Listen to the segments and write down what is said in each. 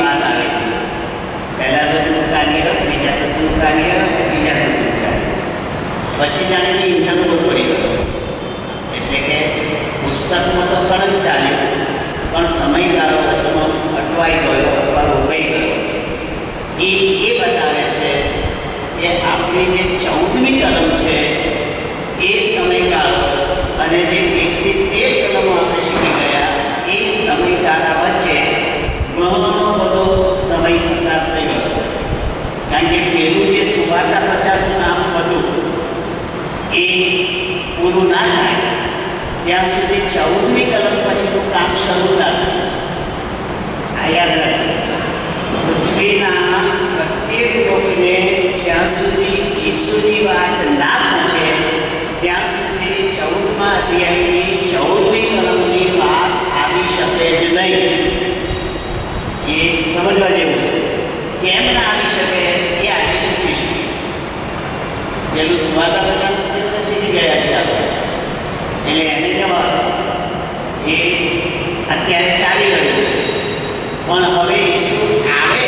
વાત આવે છે. પહેલા તત્વનું કાર્ય, બીજા તત્વનું કાર્ય અને ત્રીજા તત્વનું કાર્ય. પછી જાણે કે ઇંધણ પડી ગયો, એટલે કે પુસ્તકમાં તો સળંગ ચાલ્યું પણ સમયગાળો વચમાં અટવાઈ ગયો અથવા રોકાઈ ગયો. એ બતાવે છે કે આપણી જે 14મી કલમ છે એ સમયગાળો અને જે 1 થી 13 કલમો આપણે શીખી ગયા એ સમયગાળા વચ્ચે ઘણો બધો સમય પસાર થઈ ગયો. કારણ કે પેલું જે સુવાર્તા પ્રચારનું કામ હતું એ પૂરું ના થાય ત્યાં સુધી 14મી કલમ પછીનું કામ શરૂ ના થાય. આ યાદ રાખજો. પૃથ્વીના પ્રત્યેક લોકોને જ્યાં સુધી ઈસુની વાત ના પહોંચે ત્યાં સુધી 14મા અધ્યાયની 14મી કલમની વાત આવી શકે જ નહીં. એ સમજવા જેવું છે. કેમ ના આવી શકે એ આજે શીખીશું. પેલું સુવાર્તા પ્રચાર શીખી ગયા છે આપણે, એટલે એને જવાબ એ અત્યારે ચાલી રહ્યું છે. પણ હવે ઈસુ આવે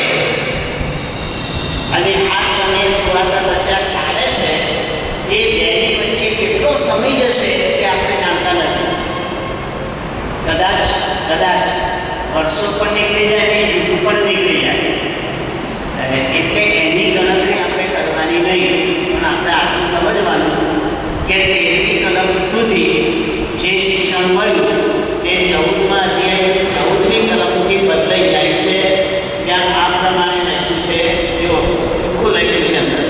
અને આ સમયે સુવાર્તા પ્રચાર ચાલે છે, એ બેની વચ્ચે કેટલો સમય જશે તે આપણે જાણતા નથી. કદાચ વર્ષો પણ નીકળી જાય ને યુગ પણ નીકળી જાય. એટલે એની ગણતરી આપણે કરવાની નહીં, પણ આપણે આટલું સમજવાનું કે 13મી કલમ સુધી જે શિક્ષણ મળ્યું તે 14મા અધ્યાય 14મી કલમથી બદલાઈ જાય છે. ત્યાં આ પ્રમાણે લખ્યું છે, જો ચોખ્ખું લખ્યું છે અંદર,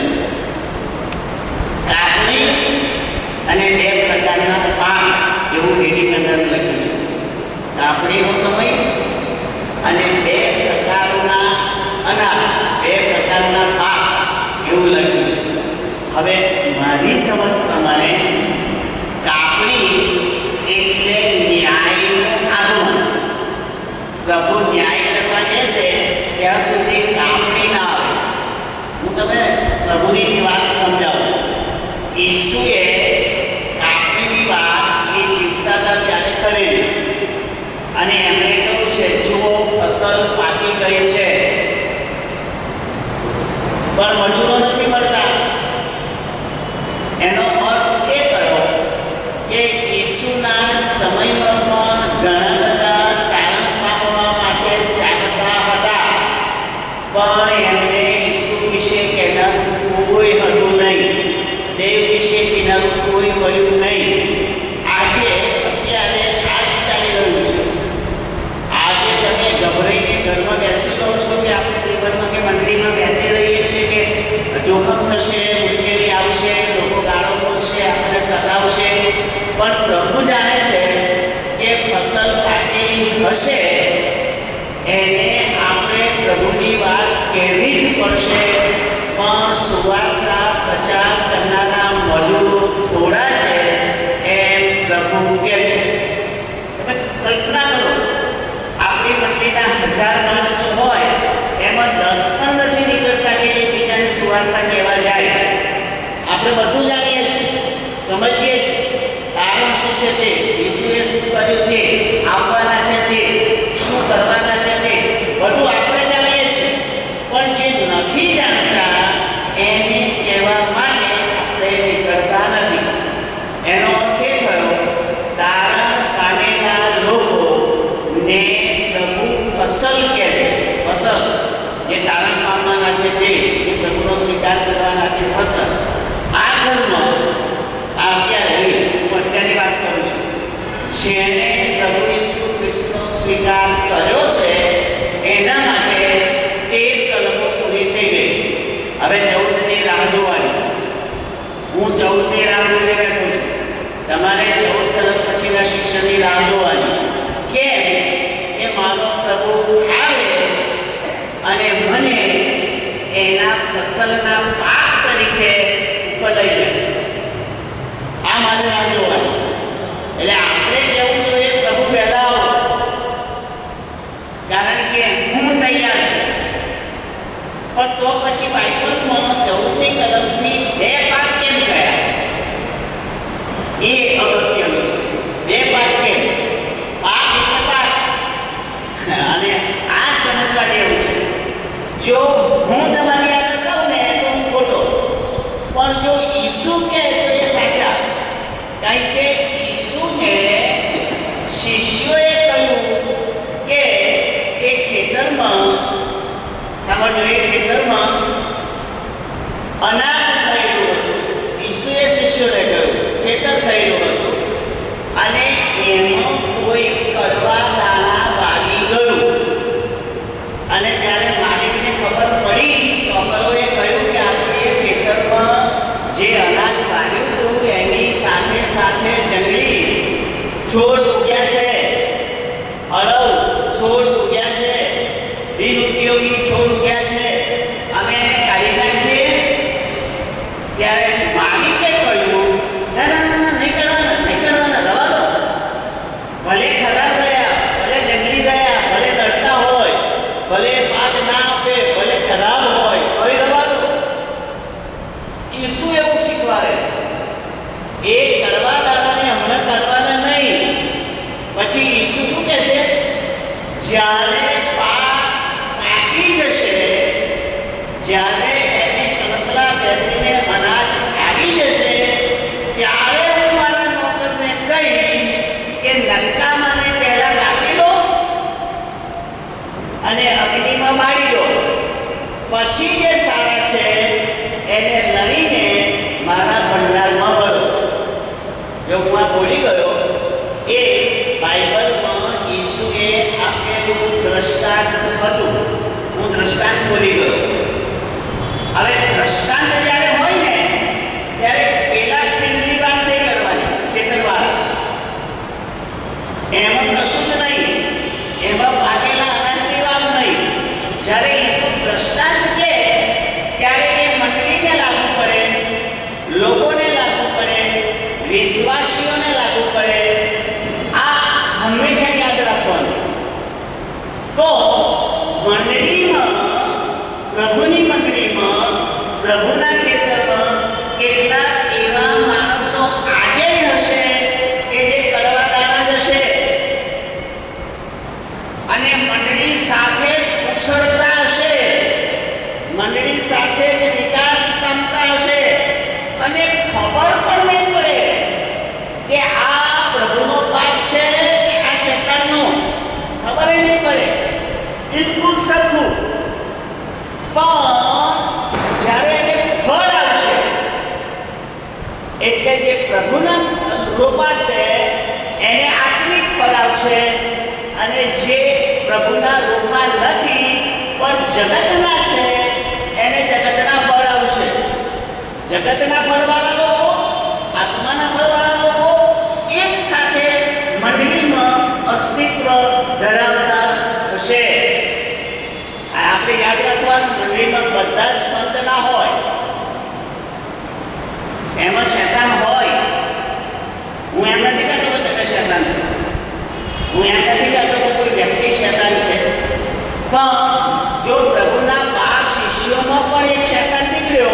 કાપણી અને 2 પ્રકારના પાક એવું હેડિંગ અંદર લખ્યું છે. કાપણીનો સમય અને 2 પ્રકારના અનાજ, 2 પ્રકારના પાક એવું લખ્યું છે. હવે મારી સમજ પ્રમાણે કાપણી એટલે ન્યાયનું આગમન. પ્રભુ ન્યાય કરવા બેસે ત્યાં સુધી કાપણી ના આવે. હું તમને પ્રભુની વાત સમજાવું. ઈસુએ કાપણીની વાત એ જીવતા હતા ત્યારે કરેલી અને એમણે કહ્યું છે, જુઓ ફસલ પાકી ગઈ છે પણ મજૂરો નથી મળતા. એનો અર્થ એ થયો કે ઈસુના સમયમાં પણ ઘણા બધા તારણ પામવા માટે ચાલતા હતા, પણ એમને ઈસુ વિશે કહેનારું કોઈ હતું નહીં, દેવ વિશે કહેનારું કોઈ મળ્યું નહીં. અત્યારે આ જ ચાલી રહ્યું છે. આજે તમે ગભરાઈને ઘરમાં બેસી લો છો કે આપણે ટેબલમાં કે મંડળીમાં બેસી રહીએ છીએ કે જોખમ થશે, મુશ્કેલી આવશે, લોકો ગાળો બોલશે, આપણને સતાવશે, પણ પ્રભુ જાણે છે કે ફસલ પાકેલી હશે એને આપણે પ્રભુની વાત કહેવી જ પડશે. પણ સુવાર્તા પ્રચાર કરનારા મજૂરો થોડા છે એમ પ્રભુ કહે છે. તમે કલ્પના કરો, આપણી મંડળીના 1000 માણસો હોય એમાં 10 પણ નથી નીકળતા કે એકબીજાને સુવાર્તા કહેવા જાય. આપણે બધું જાણીએ છીએ, સમજીએ છીએ કારણ શું છે તે, ઈસુએ શું કર્યું તે, આવવાના છે તે, શું કરવાના છે તે બધું આપણે જાણીએ છીએ. પણ જે નથી જાણતા એને કહેવા માટે આપણે નીકળતા નથી. એનો અર્થ એ થયો, તારણ પામેલા લોકોને પ્રભુ ફસલ કહે છે. ફસલ જે તારણ પામવાના છે તે, જે પ્રભુનો સ્વીકાર કરવાના છે ફસલ. આ ઘરમાં અત્યારે હું અત્યારની વાત કરું છું, જેને પ્રભુ ઈસુ ખ્રિસ્તનો સ્વીકાર કર્યો છે એના માટે 13 કલમો પૂરી થઈ ગઈ. હવે 14ની રાહ જોવાની. હું 14ની રાહ જોઈને બેઠો છું. તમારે 14 કલમ પછીના શિક્ષણની રાહ જોવાની. કેમ કે મારો પ્રભુ આવે અને મને એના ફસલના પાક તરીકે ઉપર લઈ જાય. આ મારે રાહ જોવાની. એટલે આપણે કહેવું જોઈએ, પ્રભુ પહેલા આવો, કારણ કે હું તૈયાર છું. પણ તો પછી બાઇબલમાં 14મી કલમથી 2 પાક કેમ ગયા એ અગત્યનું છે. 2 પાક કેમ? પાક એટલે પાક. અને આ સમજવા જેવું છે. જો હું તમારી આગળ કહું ને તો હું ખોટો, પણ જો ઈસુ કહે તો એ સાચા. કારણ કે ઈસુને શિષ્યોએ કહ્યું કે એ ખેતરમાં, સાંભળજો, એ ખેતરમાં અનાજ થયેલું હતું. ઈસુએ શિષ્યોને કહ્યું ખેતર થયેલું હતું અને એમાં કોઈ કડવા દાણા વાગી ગયું. અને ત્યારે માલિકને ખબર પડી તો અકરોએ કહ્યું કે આપણે ખેતરમાં જે અનાજ વાવ્યું હતું એની સાથે સાથે જંગલી છોડ ઉગ્યા છે, અળવ છોડ ઉગ્યા છે, બિનઉપયોગી છોડ ઉગ્યા છે, અમે એને કાઢી નાખીએ. ત્યારે માલિકે કહ્યું ના ના ના, નહીં કરવાના, રવા દો. ભલે ખરાબ રહ્યા, ભલે જંગલી રહ્યા, ભલે લડતા હોય, ભલે પાક ના આપે, ભલે ખરાબ હોય, કોઈ રવા દો. ઈસુ એવું શીખવાડે છે, એ કડવા દાણાને હમણાં કાઢવાના નહીં. પછી ઈસુ શું કહે છે? જ્યારે પાકી જશે, જ્યારે એને કણસલા બેસીને અનાજ આવી જશે, ત્યારે હું મારા નોકરને કહીશ કે નક્કામાંને પહેલા કાપી લો અને અગ્નિમાં બાળી દો, પછી જે સારા છે એને લણીને મારા ભંડારમાં ભરો. જો હું આ બોલી ગયો, એ બાઇબલમાં ઈસુએ આપેલું દ્રષ્ટાંત હતું. હું દ્રષ્ટાંત બોલી ગયો. હવે દ્રષ્ટાંત જ્યારે હોય ને ત્યારે પેલા ખીણની વાત નહીં કરવાની, ખેતરવાળા. એમાં કશું જ નહીં, એમાં પાકેલા અનાજની વાત નહીં. જ્યારે ઈસુ દ્રષ્ટાંત કહે ત્યારે એ મંડળીને લાગુ પડે, લોકોને લાગુ પડે, વિશ્વાસીઓને લાગુ પડે. આ હંમેશા યાદ રાખવાનું. તો મંડળીમાં, પ્રભુની મંડળીમાં, પ્રભુના ખેતરમાં કેટલાક એવા માણસો આજે હશે કે જે કડવા દાણા જશે અને મંડળી સાથે જ ઉછળતા હશે, મંડળી સાથે જ વિકાસ પામતા હશે અને ખબર પણ નહીં પડે કે આ પ્રભુનો પાક છે કે આ શેતાનનો. ખબર નહીં પડે, બિલકુલ સરખું. પણ જ્યારે એને ફળ આવશે, એટલે જે પ્રભુના રોપા છે એને આત્મિક ફળ આવશે અને જે પ્રભુના રોપા નથી પણ જગતના છે એને જગતના ફળ આવશે. જગતના ફળવાળા લોકો, આત્માના ફળવાળા લોકો એક સાથે મંડળીમાં અસ્તિત્વ ધરાવતા હશે. આપણે યાદ રાખવાનું, મંડળીમાં બધા જ સંત ના હોય, એમાં શેતાન હોય. હું એમ નથી કહેતો કે તમે શેતાન છો, હું એમ નથી કહેતો કે કોઈ વ્યક્તિ શેતાન છે, પણ જો પ્રભુના 12 શિષ્યોમાં પણ એક શેતાન નીકળ્યો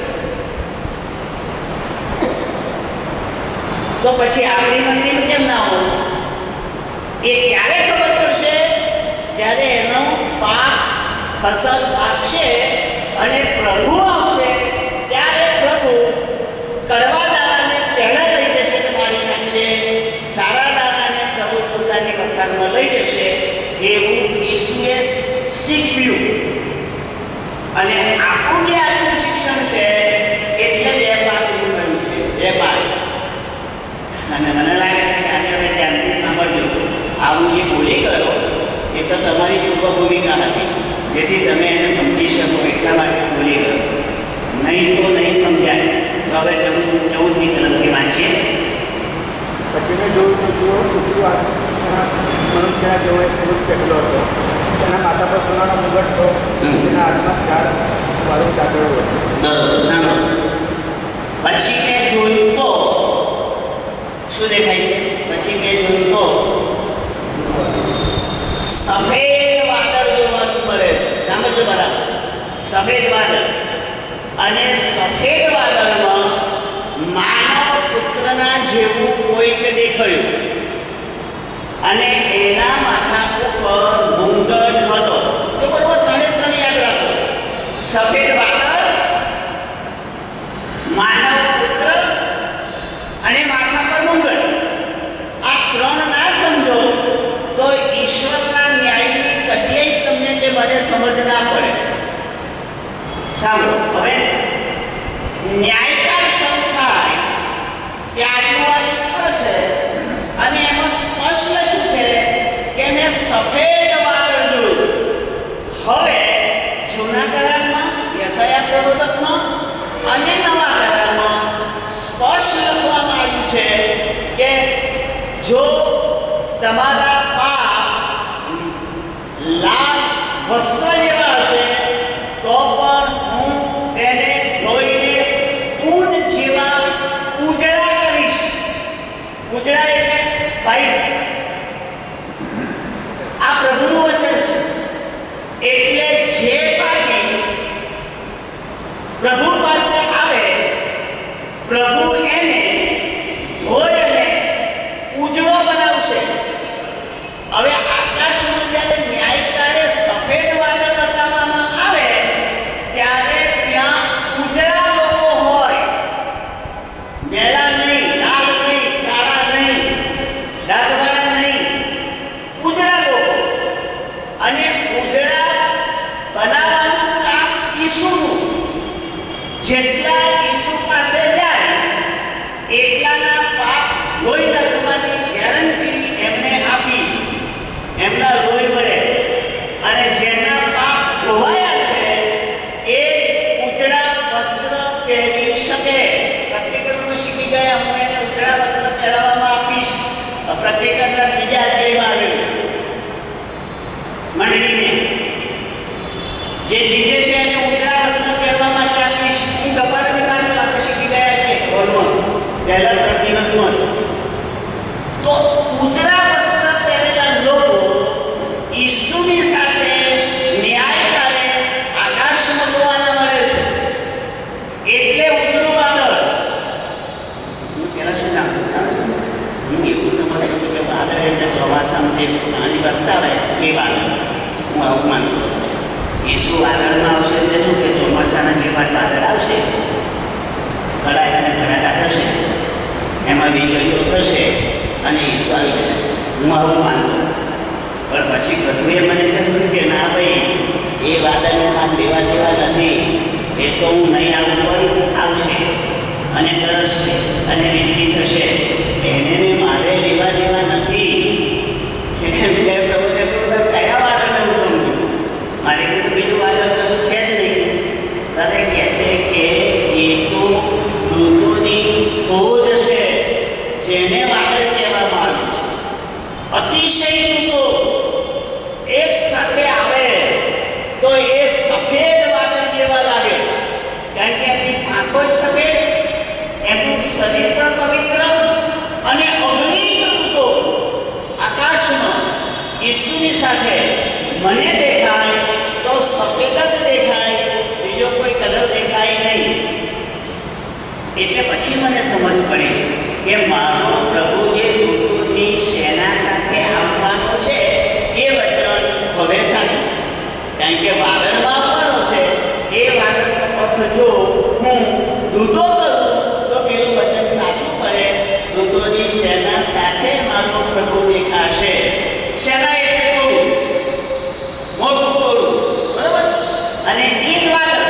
તો પછી આપણી મંડળીમાં કેમ ના હોય? એ ક્યારે ખબર પડશે? જ્યારે એનો પાક, ફસલ પાકશે અને પ્રભુ આવશે, ત્યારે પ્રભુ કડવા દાણાને પહેલા લઈ જશે તો બાળી નાખશે, સારા દાણાને પ્રભુ પોતાની વખારમાં લઈ જશે. એવું ઈસુએ શીખવ્યું. અને આપણું જે આજનું શિક્ષણ છે એટલે બે પાકનું કહ્યું છે, બે પાક. અને મને લાગે છે કે આજે હવે ધ્યાનથી સાંભળજો. આ હું જે બોલી ગયો એ તો તમારી પૂર્વ ભૂમિકા હતી, જેથી તમે એને સમજી શકો એટલા માટે બોલી ગયો. નહીં તો નહીં સમજાય. તો હવે 14મી કલમથી વાંચીએ. પછી મેં જોયું કે જુઓ, મનુષ્યના જેવો એક પુરુષ બેઠેલો હતો. તેના માથા પર સોનાનો મુગટ હતો, તેના હાથમાં 4 વાળું ચાદરું હતું. પછી મેં જોયું તો શું દેખાય છે? પછી મેં જોયું તો સફેદ વાદળ જોવાનું મળે છે. સાંભળજો બરાબર, સફેદ વાદળ. અને સફેદ વાદળમાં માનવ પુત્રના જેવું કોઈક દેખાયું અને એના માથા ઉપર મુંગટ હતો. તો બરોબર, ત્રણે ત્રણ યાદ રાખો. સફેદ વાદળ, માનવ પુત્ર અને માથા પર મુગટ, આ ત્રણ ના સમજો તો ઈશ્વરના ન્યાયની કદ્યાય તમને તે મને સમજ ના પડે. સાંભળો, હવે ન્યાયકાર શરૂ થાય ત્યારનું આ ચિત્ર છે અને એમાં સ્પષ્ટ લખ્યું છે કે મેં સફેદ વાદળ જોયું. હવે જૂના કરારમાં, યશાયા પ્રબોધકમાં અને નવા કરારમાં સ્પષ્ટ લખવામાં આવ્યું છે કે જો તમારા પાપ લાલ વસ્ત્ર જેવા હશે તો પણ હું તેને ધોઈને ઊન જેવા ઉજળા કરીશ. ઉજળા એટલે વ્હાઈટ. આ પ્રભુનું વચન છે. એટલે જે પાપી પ્રભુ પાસે આવે, પ્રભુ એને ધોઈ અને ઉજળો બનાવશે. હવે આકાશમાં જ્યારે ન્યાયકારે સફેદ વાદળ બતાવવામાં આવે ત્યારે ત્યાં ઉજળા લોકો હોય. મેલા નહીં, લાલ નહીં, કાળા નહીં, ડાઘવાળા નહીં, ઉજળા લોકો. અને ઉજળા બનાવવાનું કામ ઈસુનું. જેટલા ઈસુ પાસે જાય એટલાના પાપ ધોઈ નાખવાની ગેરંટી એમને આપી. એમના લોહી વડે. અને જેના પાપ ધોવાયા છે એ ઉજળા વસ્ત્ર પહેરી શકે. પ્રેક્ટિકલમાં શીખી ગયા, હું એને ઉજળા વસ્ત્ર પહેરાવવામાં આપીશ. પ્રેક્ટિકલના ત્રીજા અધ્યાયમાં આવ્યું મંડળીને જે જીતે છે એને ઉજળા વસ્ત્ર પહેરવા માટે આપીશ. હું ગપ્પા નથી મારતો, આપણે શીખી ગયા છે હોલમાં પહેલા 3 દિવસમાં જ. તો ઉજળા વસ્ત્ર પહેરેલા લોકો ઈસુની સાથે ન્યાયકારે આકાશમાં જોવાના મળે છે. એટલે ઉજળું વાદળ. હું પહેલા શું જાણતો, હું એવું સમજતો હતો કે વાદળ એટલે ચોમાસામાં જે નાની વર્ષા આવે એ વાદળ. હું આવું માનતો હતો. ઈસુ વાદળમાં આવશે એટલે શું કે ચોમાસાના જેવા જ વાદળ આવશે, કડાય અને કડાકા થશે, એમાં વીજળીઓ થશે અને ઈસુ આવી જશે. હું આવું માનતો. પણ પછી પ્રભુએ મને કહ્યું કે ના ભાઈ, એ વાદળને માર લેવા દેવા નથી. એ તો હું નહીં આવું કોઈ આવશે અને તરસશે અને વીજળી થશે, એને મારે લેવા દેવા નથી. મેં પ્રભુને કહ્યું તમે કયા વાદળને હું સમજુ? મારે કીધું બીજું વાદળ કશું છે જ નહીં. તને કહે છે કે એ તો દૂતોની ખોજ છે, જેને વાદળ કહેવામાં આવ્યું છે. અતિશય દૂતો એક સાથે આવે તો એ સફેદ વાદળ જેવા લાગે. કારણ કે એમની આંખો સફેદ, એમનું શરીર પણ પવિત્ર અને અગણિત દૂતો આકાશમાં ઈસુની સાથે મને દેખાય તો સફેદ જ દેખાય, બીજો કોઈ કલર દેખાય નહીં. એટલે પછી મને સમજ પડી કે મારો પ્રભુ જે દૂતોની સેના સાથે આવવાનો છે એ વચન હવે સાચું. કારણ કે વાદળમાં આવવાનો છે એ વાદળનો અર્થ જો હું દૂતો કરું તો પેલું વચન સાચું પડે. દૂતોની સેના સાથે મારો પ્રભુ દેખાશે. સેના એટલે ટોળું, મોટું ટોળું, બરાબર? અને એ જ વાદળ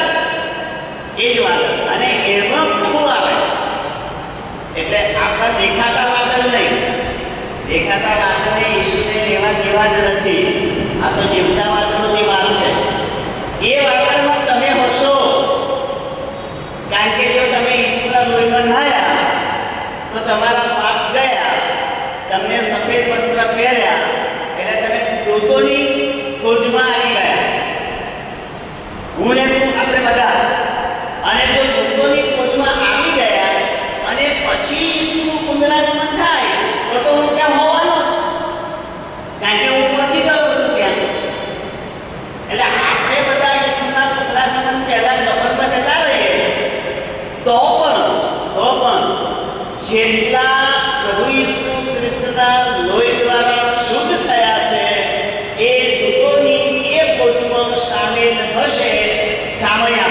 અને એમાં પ્રભુ આવે. એટલે આપણા દેખાતા વાદળ નહીં. દેખાતા વાદળને ઈસુને લેવા દેવા જ નથી. આ તો જીવતા વાદળોની વાત છે. એ વાદળમાં તમે હશો. કારણ કે જો તમે ઈસુના લોહીમાં નાહ્યા તો તમારા પાપ ગયા, તમને સફેદ વસ્ત્ર પહેર્યા એટલે તમે દૂતોની ખોજમાં આવી ગયા. હું ને તું, આપણે બધા. અને જો દૂતોની ખોજમાં આવી ગયા અને પછી ઈસુનું પુનરાગમન થાય તો હું ત્યાં હોવાનો જ. કારણ કે હું પહોંચી ગયો છું ત્યાં. એટલે આપણે બધા ઈસુના પુનરાગમન પહેલા કબરમાં જતા રહીએ તો પણ જેટલા પ્રભુ ઈસુ ખ્રિસ્તના લોહી દ્વારા શુદ્ધ થયા છે એ દૂતોની એ ખોજમાં સામેલ હશે, સામે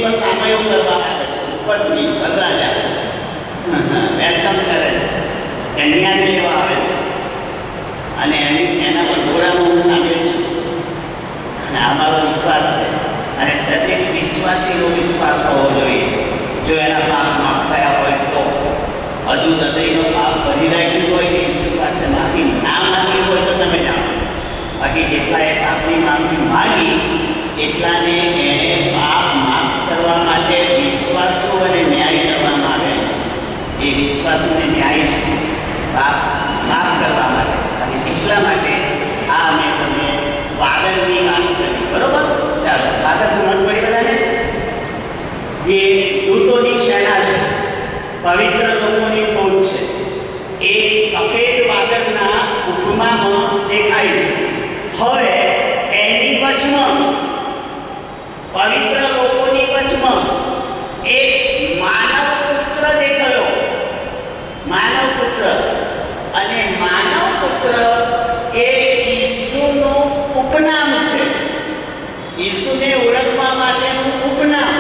પર સામયો કરવા આવે છે, ઉપરથી વરરાજા વેલકમ કરે છે, કન્યાને લેવા આવે છે અને એના પર ઘોડામાં હું સામેલ છું અને આ મારો વિશ્વાસ છે. અને દરેક વિશ્વાસીનો વિશ્વાસ હોવો જોઈએ. જો એના પાપ માફ થયા હોય તો, હજુ હૃદયનો પાપ ભરી રાખ્યું હોય કે ઈશ્વર પાસે માફી ના માંગી હોય તો તમે જાણો. બાકી જેટલા એ પાપની માફી માગી એટલાને એણે પાપ માફ કરવા માટે વિશ્વાસો અને ન્યાય કરવામાં આવેલો છે. એ વિશ્વાસો અને ન્યાય છે પાપ માફ કરવા માટે. અને એટલા માટે આ મેં તમને વાદળની વાત કરી. બરોબર? ચાલો, વાદળ સમજ પડી બધાને? એ દૂતોની સેના છે, પવિત્ર લોકોની ફોજ છે. એ સફેદ વાદળના ઉપમામાં દેખાય છે. હવે એની વચમાં, પવિત્ર લોકોની વચમાં એક માનવ પુત્ર દેખાયો. માનવ પુત્ર. અને માનવ પુત્ર એ ઈસુનું ઉપનામ છે. ઈસુને ઓળખવા માટેનું ઉપનામ.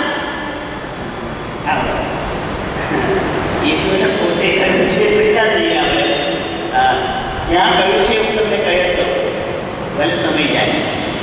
ઈશ્વરે પોતે કહ્યું છે, બધા જઈએ આપણે ક્યાં કહ્યું છે હું તમને કહી દઉં, ભલે સમય જાય.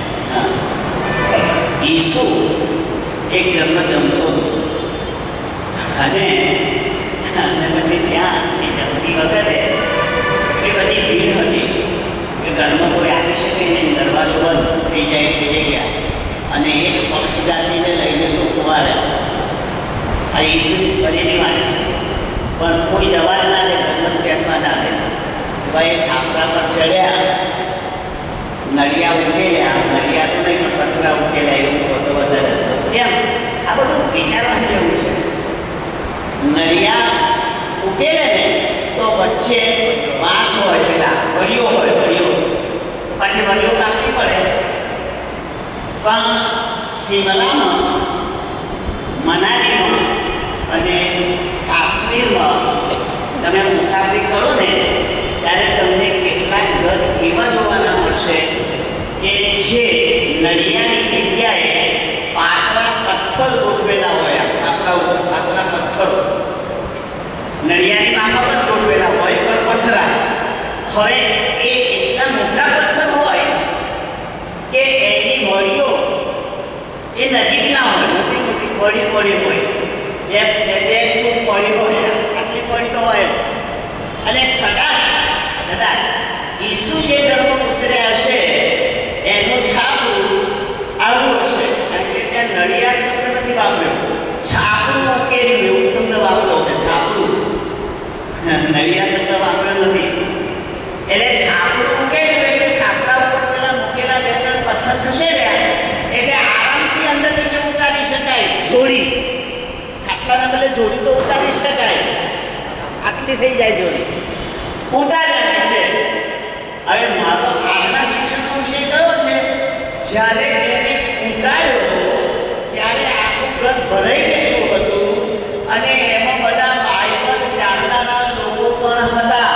ઈસુ એક ઘરમાં જમતો અને પછી ત્યાં એ જમતી વખતે એટલી બધી ભીડ હતી કે ઘરમાં કોઈ આવી શકે નહીં, દરવાજો બંધ થઈ જાય તે જગ્યા. અને એક પક્ષ જાતિને લઈને લોકો આવ્યા. આ ઈસુની ફરીની વાત છે, પણ કોઈ જવા જ ના દે, ઘરમાં બેસવા ના દે. ભાઈ છાપરા પર ચડ્યા, નળિયા ઉકેલ્યા, નળિયા તો નહીં પણ પથરા ઉકેલ્યા, એવું તો વધારે છે. કેમ? આ બધું વિચારવા જેવું છે. નળિયા ઉકેલે ને તો વચ્ચે વાંસ હોય, પેલા વળીઓ હોય, વળીઓ પછી વળીઓ કાપવી પડે. પણ શિમલામાં, મનાલીમાં અને કાશ્મીરમાં તમે મુસાફરી કરો ને ત્યારે તમને કેટલાક ઘર એવા જોવાના મળશે કે જે નળિયાની જગ્યાએ પાતળા પથ્થર ગોઠવેલા હોય. છાપરા ઉપર પાતળા પથ્થરો નળિયાની માફક જ ગોઠવેલા હોય, પણ પથરા. હવે એ એટલા મોટા પથ્થર હોય કે એની વળીઓ એ નજીક ના હોય, મોટી મોટી પડી પડી હોય, બે ફૂટ પડી હોય, આટલી પડી તો હોય. અને કદાચ ઈસુ જે ઘરમાં ઉતર્યા હશે એનું છાપરું આવું હશે, કારણ કે ત્યાં નળિયા શબ્દ નથી વાપર્યો, છાપરું ઉકેર્યું એવું શબ્દ વાપર્યો છે. છાપરું, નળિયા શબ્દ વાપર્યો નથી. એટલે છાપરું ઉકેર્યું એટલે છાપરા ઉપર પેલા મૂકેલા બે ત્રણ પથ્થર ખસેડ્યા એટલે આરામથી અંદર નીચે ઉતારી શકાય. જોડી, ખાટલાના બદલે જોડી તો ઉતારી શકાય, આટલી થઈ જાય જોડી, ઉતાર્યા છે. હવે મારો આજના શિક્ષણનો વિષય કયો છે? જ્યારે એને ઉતાર્યો ત્યારે આખું ઘર ભરાઈ ગયેલું હતું અને એમાં બધા બાઇબલ જાણનારા લોકો પણ હતા.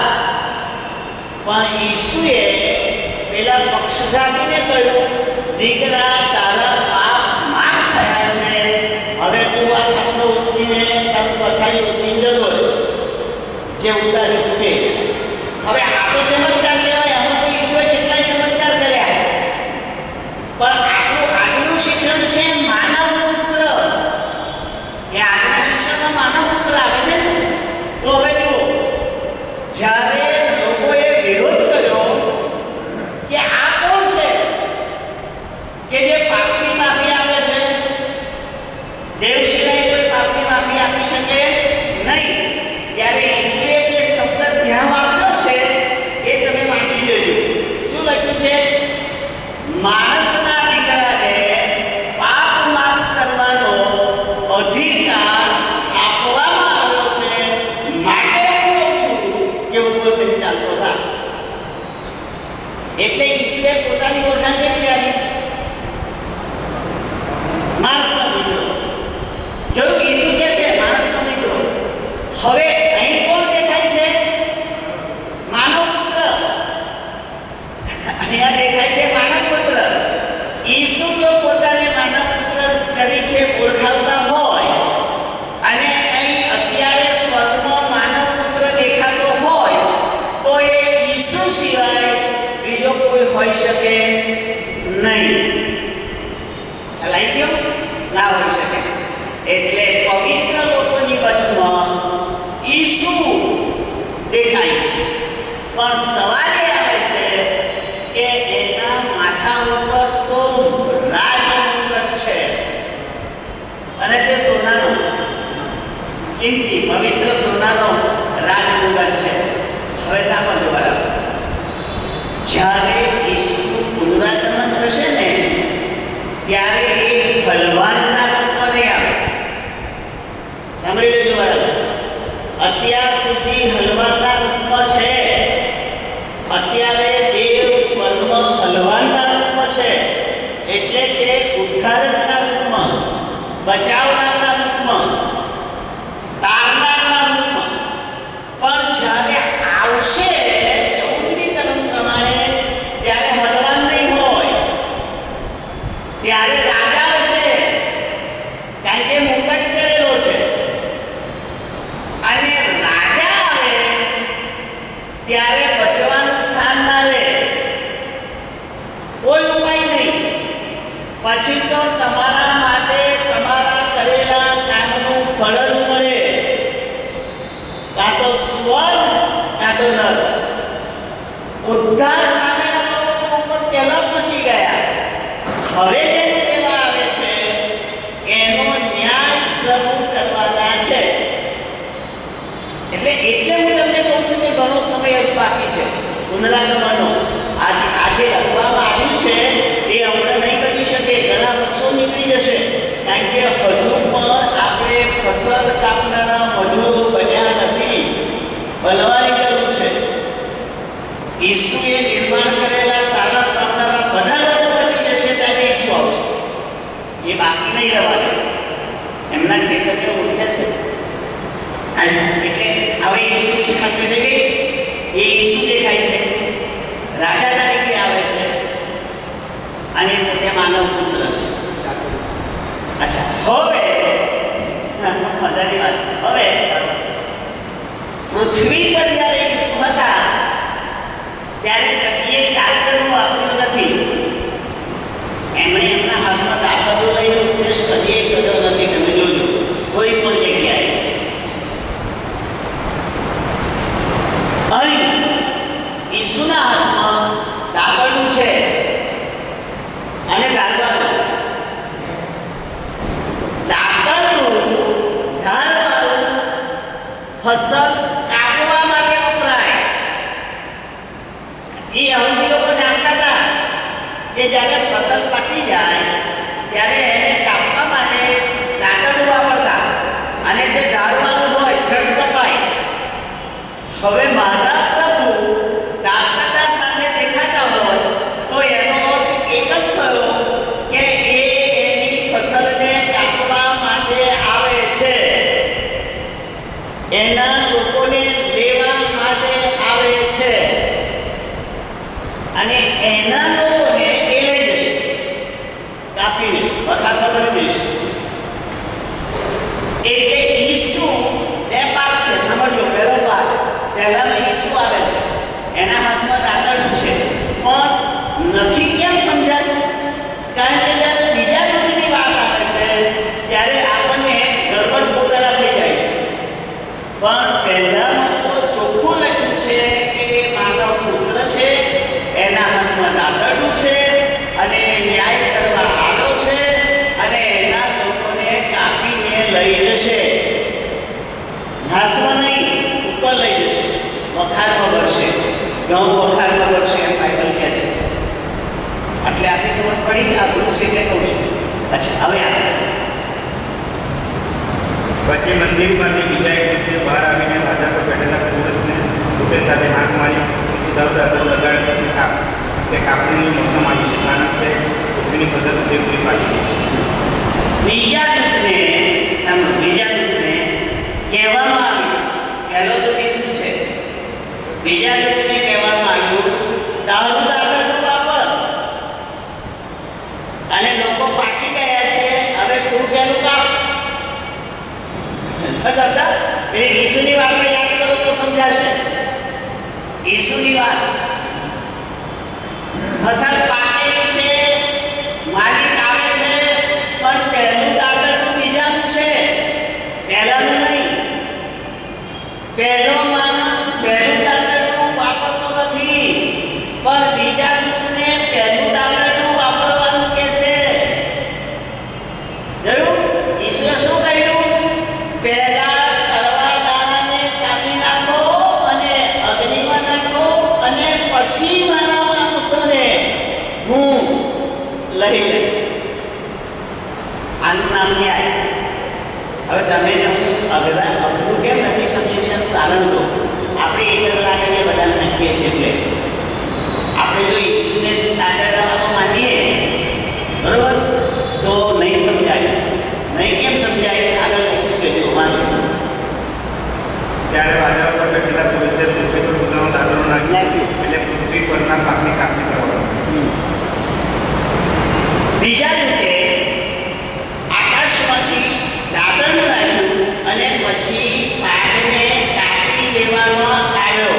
પણ ઈસુએ પેલા પક્ષઘાતીને કહ્યું, દીકરા, તારા પાપ માફ થયા છે, હવે તું આ ખાટલો ઉચકીને તારું પથારી ઉચકીને જતો રહે. જે ઉતાર્યું તે. હવે આ તો ચમત્કાર કહેવાય. આમાં તો ઈશ્વરે કેટલાય ચમત્કાર કર્યા, પણ આપણું આજનું શિક્ષણ છે માનવ પુત્ર. એ આજના શિક્ષણમાં માનવ પુત્ર આવે છે ને. તો હવે જો જ્યારે લોકોએ વિરોધ કર્યો કે આ કોણ છે કે જે પાપની માફી આપે છે, દેવ સિવાય કોઈ પાપની માફી આપી શકે નહીં, ત્યારે ઈશ્વરે જે શબ્દ ત્યાં વાપર્યો છે એ તમે વાંચી લેજો. શું લખ્યું છે? માણસના દીકરાને પાપ માફ કરવાનો અધિકાર આપવામાં આવ્યો છે, માટે હું કહું છું કે ઉભો થઈને ચાલતો થા. એટલે ઈશ્વરે પોતાની ઓળખાણ કેવી રીતે આપી? માણસનો દીકરો. જોયું, ઈસુ કે છે માણસનો દીકરો. હવે અહીં કોણ દેખાય છે? માનવ પુત્ર. અહીંયા દેખાય છે માનવ પુત્ર. ઈસુ જો પોતાને માનવ પુત્ર તરીકે ઓળખાવતા હોય કિંમતી પવિત્ર સોનાનો રાજમુગટ છે. હવે સાંભળજો બરાબર. જ્યારે ઈસુનું પુનરાગમન થશે ને ત્યારે એ બલવાનના રૂપમાં નહીં આવે. સાંભળી લેજો બરાબર. અત્યાર સુધી હલવાનના રૂપમાં છે, અત્યારે દેવ સ્વર્ગમાં હલવાનના રૂપમાં છે, એટલે કે ઉદ્ધારકના રૂપમાં, બચાવનારના રૂપમાં, તારનારના રૂપમાં. પણ જ્યારે આવશે 14મી કલમ પ્રમાણે ત્યારે હલવાન નહીં હોય, ત્યારે રાજા આવશે, કારણ કે મુકટ કરેલો છે. અને રાજા આવે ત્યારે બચવાનું સ્થાન ના રહે, કોઈ ઉપાય નહીં. પછી તો તમારા માટે તમારા કરેલા કામનું ફળ જ મળે, કાં તો સ્વર્ગ કાં તો નરક. ઉદ્ધાર પામેલા લોકો તો ઉપર પહેલા પહોંચી ગયા. હવે જેને દેવા આવે છે એનો ન્યાય પ્રભુ કરવાના છે. એટલે હું તમને કહું છું કે ઘણો સમય હજુ બાકી છે પુનરાગમનનો. આજે લખવામાં આવ્યું છે એ હમણાં નહીં બની શકે, ઘણા વર્ષો નીકળી જશે, કારણ કે હજુ પણ આપણે ફસલ કાપનારા મજૂરો બન્યા નથી. બનવાની જરૂર છે. ઈસુએ નિર્માણ કરેલા તારણ પામનારા બધા લોકો બચી જશે ત્યારે ઈસુ આવશે. એ બાકી નહીં રહેવા દે. એમના ખેતરો ઉઠ્યા છે. એટલે હવે ઈસુ છે ખાતરી થઈ ગઈ. એ ઈસુ દેખાય છે, રાજા તરીકે આવે છે અને પોતે માનવ પુત્ર છે. અચ્છા, હવે મજાની વાત છે. હવે પૃથ્વી પર જ્યારે ઈસુ હતા ત્યારે કદીએ દાંતરડું વાપર્યું નથી. એમણે એમના હાથમાં દાંતરડું લઈને ઉપદેશ કદીએ કર્યો નથી. તમે જોજો કોઈ પણ જગ્યાએ. અહીં ઈસુના હાથમાં દાંતરડું છે અને ધારવાળું. દાંતરડું ધારવાળું ફસલ કાપવા માટે વપરાય. એ યહૂદી લોકો જાણતા હતા કે જ્યારે ફસલ પાકી જાય ત્યારે એને કાપવા માટે દાંતરડું વાપરતા અને તે ધારવાળું હોય, જડ કપાય. હવે મારા પ્રભુ દાંતરડા સાથે દેખાતા હોય તો એનો અર્થ એક જ થયો કે એ એની ફસલને કાપવા માટે આવે છે, એના લોકોને લેવા માટે આવે છે અને એના લોકોને એ લઈ જશે, કાપીને વખારમાં કરી દેશે. એટલે ઈસુ બે પાક છે. સમજો પહેલો પાક. પહેલામાં ઈસુ આવે છે, એના હાથમાં દાંતરડું છે, પણ નથી કેમ સમજાતું? કારણ કે જ્યારે બીજા દૂધની વાત આવે છે ત્યારે આપણને ગડબડ ગોટાળા થઈ જાય છે. પણ પહેલામાં તો ચોખ્ખું લખ્યું છે કે એ માનવ પુત્ર છે, એના હાથમાં દાંતરડું છે અને ન્યાય કરવા આવ્યો છે અને એના લોકોને કાપીને લઈ જશે. ઘાસમાં નહીં, ઉપર લઈ જશે, વખારમાં ભરશે, ઘઉં વખારમાં ભરશે, એમ બાઇબલ કહે છે. એટલે આટલી સમજ પડી. આ ગુરુ છે એટલે કહું છું. અચ્છા, હવે પછી મંદિરમાંથી બીજા એક વ્યક્તિએ બહાર આવીને વાદા પર બેઠેલા પુરુષને રૂપે સાથે હાથ મારી દાદરો લગાડી કે કાપણીની મોસમ આવી છે, કારણ કે પૃથ્વીની ફસલ પૂરી પાડી ગઈ છે. બીજા દૂતને કહેવામાં આવ્યું, પહેલો દૂત ઈસુ છે, બીજા દૂતને કહેવામાં આવ્યું તારું દાંતરડું વાપર અને લોકો પાકી ગયા છે, હવે તું પેલું કાપ. ઈસુની વાતને યાદ કરો તો સમજાશે. ઈસુની વાત, ફસલ પાકેલી છે, માલિક આવે છે, પણ પહેલું દાંતરડું બીજાનું છે, પહેલાનું નહીં. પહેલો માણસ પહેલું દાંતરડું વાપરતો નથી, પણ બીજા દૂતને પહેલું દાંતરડું વાપરવાનું કે છે. જોયું? ઈશ્વરે શું કહ્યું? પહેલા તમે અઘરું કેમ નથી સમજી શકતું? કારણ તો આપણે એક જ લાકડીએ બધાને નાખીએ છીએ. એટલે આપણે જો ઈસુને લાકડામાં માનીએ, બરોબર, તો નહીં સમજાય. નહીં કેમ સમજાય? આગળ લખ્યું છે, જો વાંચો. ત્યારે વાદળા પર બેઠેલા પુરુષે પૃથ્વી પર પોતાનું દાતરડું નાખ્યું, એટલે પૃથ્વી પરના પાકની કાપણી કરવાનો. બીજા રીતે આકાશમાંથી દાતરડું નાખ્યું અને પછી પાકને કાપી દેવામાં આવ્યો.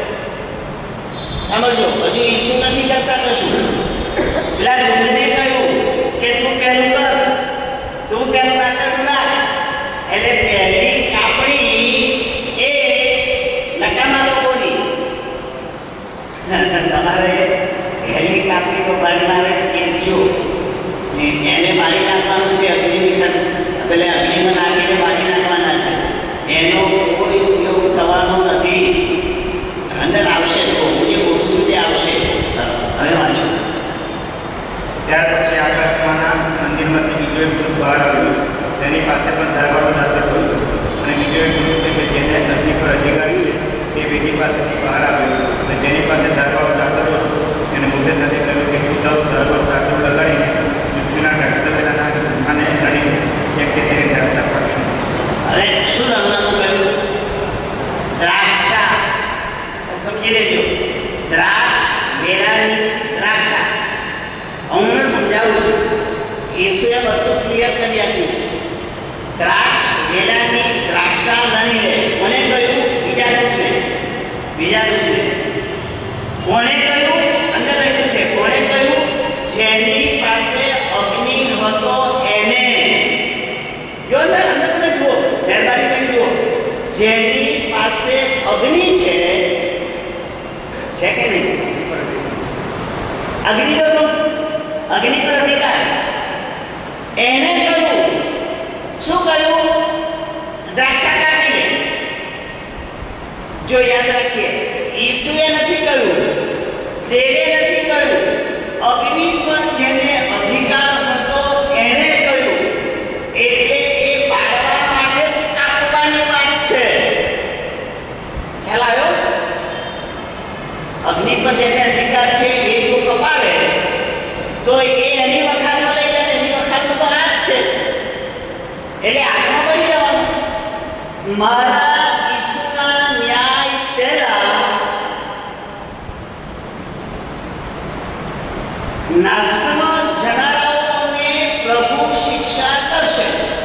સમજો, હજુ ઈસુ નથી કરતા કશું. પેલા દૂધને કહ્યું કે તું પહેલું કર, તું પહેલું દાતરડું નાખ. એટલે પહેલી કાપણી એ નકામા લોકોની. તમારે પહેલી કાપણી નો ભાગ ના આવે કેજો એને મારી નાખવાનું છે. પેલા અગ્નિમાં નાખીને મારી નાખવાના છે. એનો કોઈ ઉપયોગ થવાનો નથી. અંદર આવશે તો હું જે બોલું છું તે આવશે. હવે વાંચો. ત્યાર પછી આકાશમાંના મંદિરમાંથી બીજો એક દૂત બહાર આવ્યો. તેની પાસે પણ ધારવાળો દાતરડું હતું. અને બીજો એક દૂત એટલે જેને અગ્નિ પર અધિકાર છે તે વેદી પાસેથી બહાર આવ્યો. અને જેની પાસે ધારવાળો દાતરડું હતું એને મોટે સાથે કહ્યું કે તું તારું ધારવાળું દાતરડું લગાડીને પૃથ્વીના દ્રાક્ષાવેલાના અને રણીને એક કે તેને દ્રાક્ષા પાકી. હવે શું રંગવાનું કહ્યું? દ્રાક્ષા. સમજી લેજો, દ્રાક્ષ વેલાની દ્રાક્ષા. હું સમજાવું છું. ઈસુએ બધું ક્લિયર કરી આપ્યું છે. દ્રાક્ષ વેલાની દ્રાક્ષા લણી લે. કોને કહ્યું? બીજા દૂતને. બીજા દૂતને કોણે કહ્યું? અંદર લખ્યું છે. કોણે કહ્યું? જેની પાસે અગ્નિ હતો એને. જો અંદર તમે જુઓ, મહેરબાની કરી જુઓ. જેની પાસે અગ્નિ છે કે નહીં? અગ્નિ તો અગ્નિ પર અધિકાર. એને કહ્યું, શું કહ્યું? દ્રાક્ષા કાઢી લે. જો યાદ રાખીએ, ઈસુએ નથી કહ્યું, દેવે નથી કહ્યું, અગ્નિ પર જેને અધિકાર હતો એને કહ્યું. એટલે એ પાડવા માટે જ કાપવાની વાત છે. ખ્યાલ આવ્યો? અગ્નિ પર જેને અધિકાર છે એ જો કપાવે તો એ એની વખારમાં લઈ જાય. એની વખારમાં તો આ જ છે. એટલે આગળ પડી જવાનું. મારા ઈસુના ન્યાય પહેલા નાશમાં જનારાઓને પ્રભુ શિક્ષા કરશે.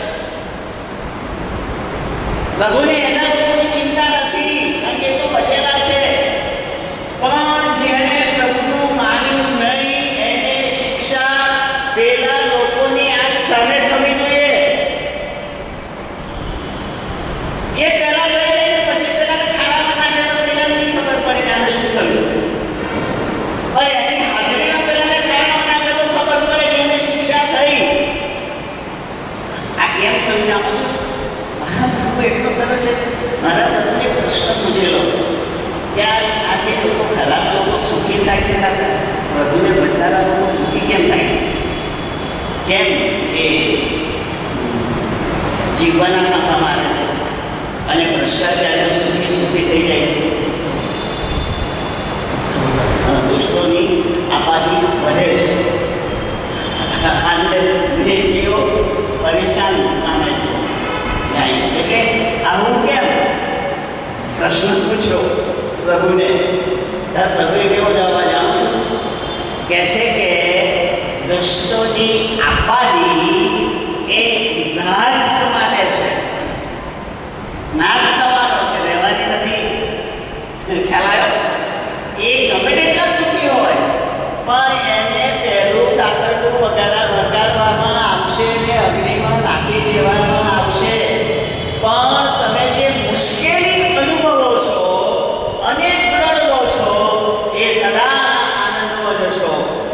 પ્રભુને એના લોકોની ચિંતા નથી, કારણ કે એ તો બચેલા છે. પણ જેને પ્રભુનું માન્યું નહીં એને શિક્ષા પેલા લોકોની આંખ સામે થવી જોઈએ. એ પેલા લઈ લઈને પછી પેલાને ખાડામાં નાખે તો પેલાને નહીં ખબર પડે કે આને શું થયું. પણ એની હાજરીમાં પેલાને ખાડામાં નાખે તો ખબર પડે કે એને શિક્ષા થઈ. આ કેમ થયું જાણો છો? મારા પ્રભુ એટલો સરસ છે. મારા પ્રભુને પ્રશ્ન પૂછેલો કે આજે લોકો ખરાબ લોકો સુખી થાય છે, પ્રભુને બંધારા લોકો દુઃખી કેમ થાય છે? કેમ એ જીવવાના માપા મારે છે અને ભ્રષ્ટાચારીઓ સુખી થઈ જાય છે? દુષ્ટોની આબાદી વધે છે અને તેઓ પરેશાન માને છે. એટલે આવું કેમ? પ્રશ્ન પૂછ્યો પ્રભુને. પ્રભુએ કેવો જવાબ જાણો છો? કહે છે કે દુષ્ટોની આબાદી એ નાશ માટે છે. નાશ થવાનો છે, રહેવાની નથી. ખ્યાલ આવ્યો? એ ગમે તેટલા સુખી હોય પણ એને પહેલું દાતરડું વગાડવામાં આવશે ને અગ્નિમાં નાખી દેવામાં આવશે. પણ તમે જે મુશ્કેલી અનુભવો છો અને દ્રઢ લો છો એ સદા આનંદમાં જશો.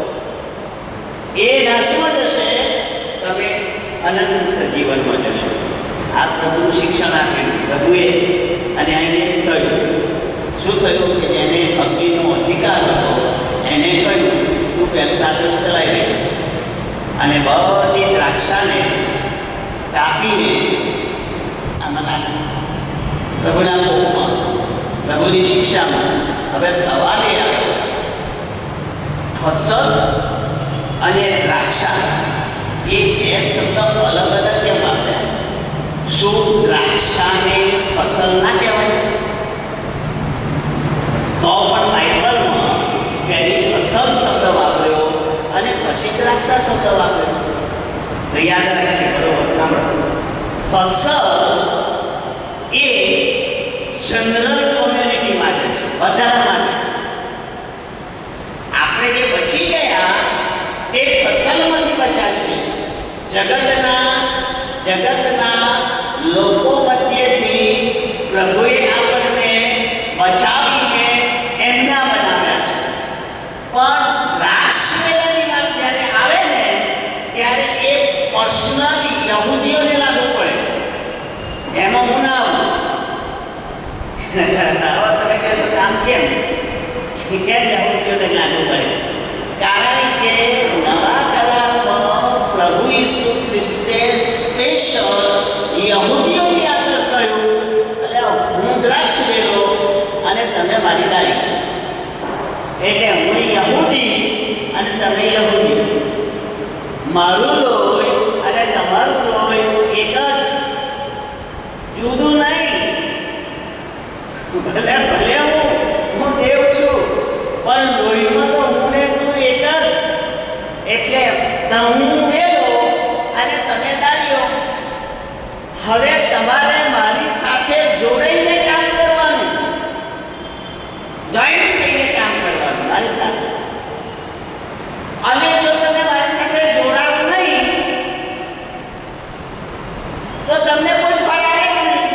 એ નાશમાં જશે, તમે અનંત જીવનમાં જશો. આ પ્રભુનું શિક્ષણ આપ્યું પ્રભુએ. અને એને થયું શું થયું કે જેને અગ્નિનો અધિકાર હતો એને કહ્યું તું પહેલું દાતરડું ચલાવી દે. અને બધી દ્રાક્ષાને કાપીને પ્રભુના કોપમાં, પ્રભુની શિક્ષામાં. હવે સવાલ એ આવ્યો, ફસલ અને દ્રાક્ષા એ બે શબ્દ અલગ અલગ કેમ વાપર્યા? શું દ્રાક્ષાને ફસલ ના કહેવાય? તો પણ બાઇબલમાં પહેલી ફસલ શબ્દ વાપર્યો અને પછી દ્રાક્ષા શબ્દ વાપર્યો. તો યાદ રાખીએ, બરોબર? સાંભળો, ફસલ એ જનરલ કોમ્યુનિટી માટે છે, બધા માટે. આપણે જે બચી ગયા તે ફસલમાંથી બચ્યા છે. જગતના લોકો મધ્યથી પ્રભુએ આપણને બચાવીને એમના બનાવ્યા છે. પણ દ્રાક્ષની વાત જ્યારે આવે ને ત્યારે એ પર્સનલી યહૂદીઓને લાગુ પડે. એમાં હું ના આવું. હવે તમે કહેશો કે આમ કેમ યહૂદીઓને લાગુ પડે? કારણ કે નવા કરારમાં પ્રભુ ઈસુ ખ્રિસ્તે સ્પેશિયલ યહૂદીઓની આગળ કહ્યું, એટલે હું દ્રાક્ષ વેલો અને તમે મારી ડાળી. એટલે હું યહૂદી અને તમે યહૂદી. મારું લોહી અને તમારું લોહી એક જ, જુદું નહીં. ભલે હું દેવ છું, પણ લોહીમાં તો હું ને તું એક જ. એટલે હું વેલો અને તમે દાળીઓ. હવે તમારે મારી સાથે જોડાઈને કામ કરવાનું, જોઈન્ટ થઈને કામ કરવાનું મારી સાથે. અને જો તમે મારી સાથે જોડાવ નહીં તો તમને કોઈ ફળ આવે જ નહીં.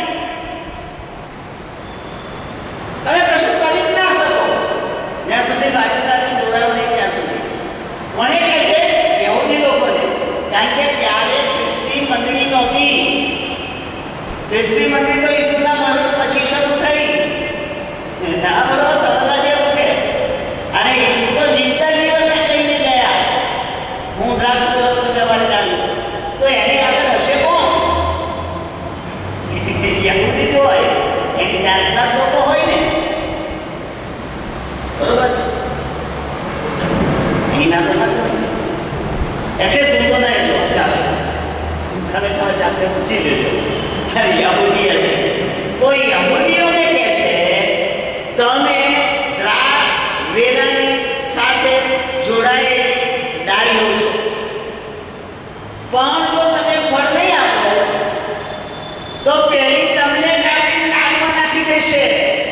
તમે કશું કરી જ ના શકો જ્યાં સુધી મારી સાથે જોડાવ નહીં ત્યાં સુધી. મને કહે છે યહૂદી લોકોને, કારણ કે ત્યારે ખ્રિસ્તી મંડળી નહોતી. ખ્રિસ્તી મંડળી તો ઈસુના મરણ પછી શરૂ થઈ. ના, બરોબર, સમજવા જેવું છે. અને ઈસુ તો જીવતા જીવતા કહીને ગયા, હું દ્રાક્ષ વેલો તમે મારી ડાળી. તો એની આગળ હશે કોણ? યહૂદી જો હોય એની જાતના લોકો હોય ને, બરોબર છે? એના તો નથી હોય. એટલે શું તો નહીં. જો ચાલો તમે જાતે પૂછી લેજો, યહૂદી હશે તો યહૂદીઓને કહે છે તમે દ્રાક્ષ વેલાની સાથે જોડાયેલી ડાળીઓ છો. પણ જો તમે ફળ નહીં આપો તો પેલી તમને કાપીને આગમાં નાખી દેશે.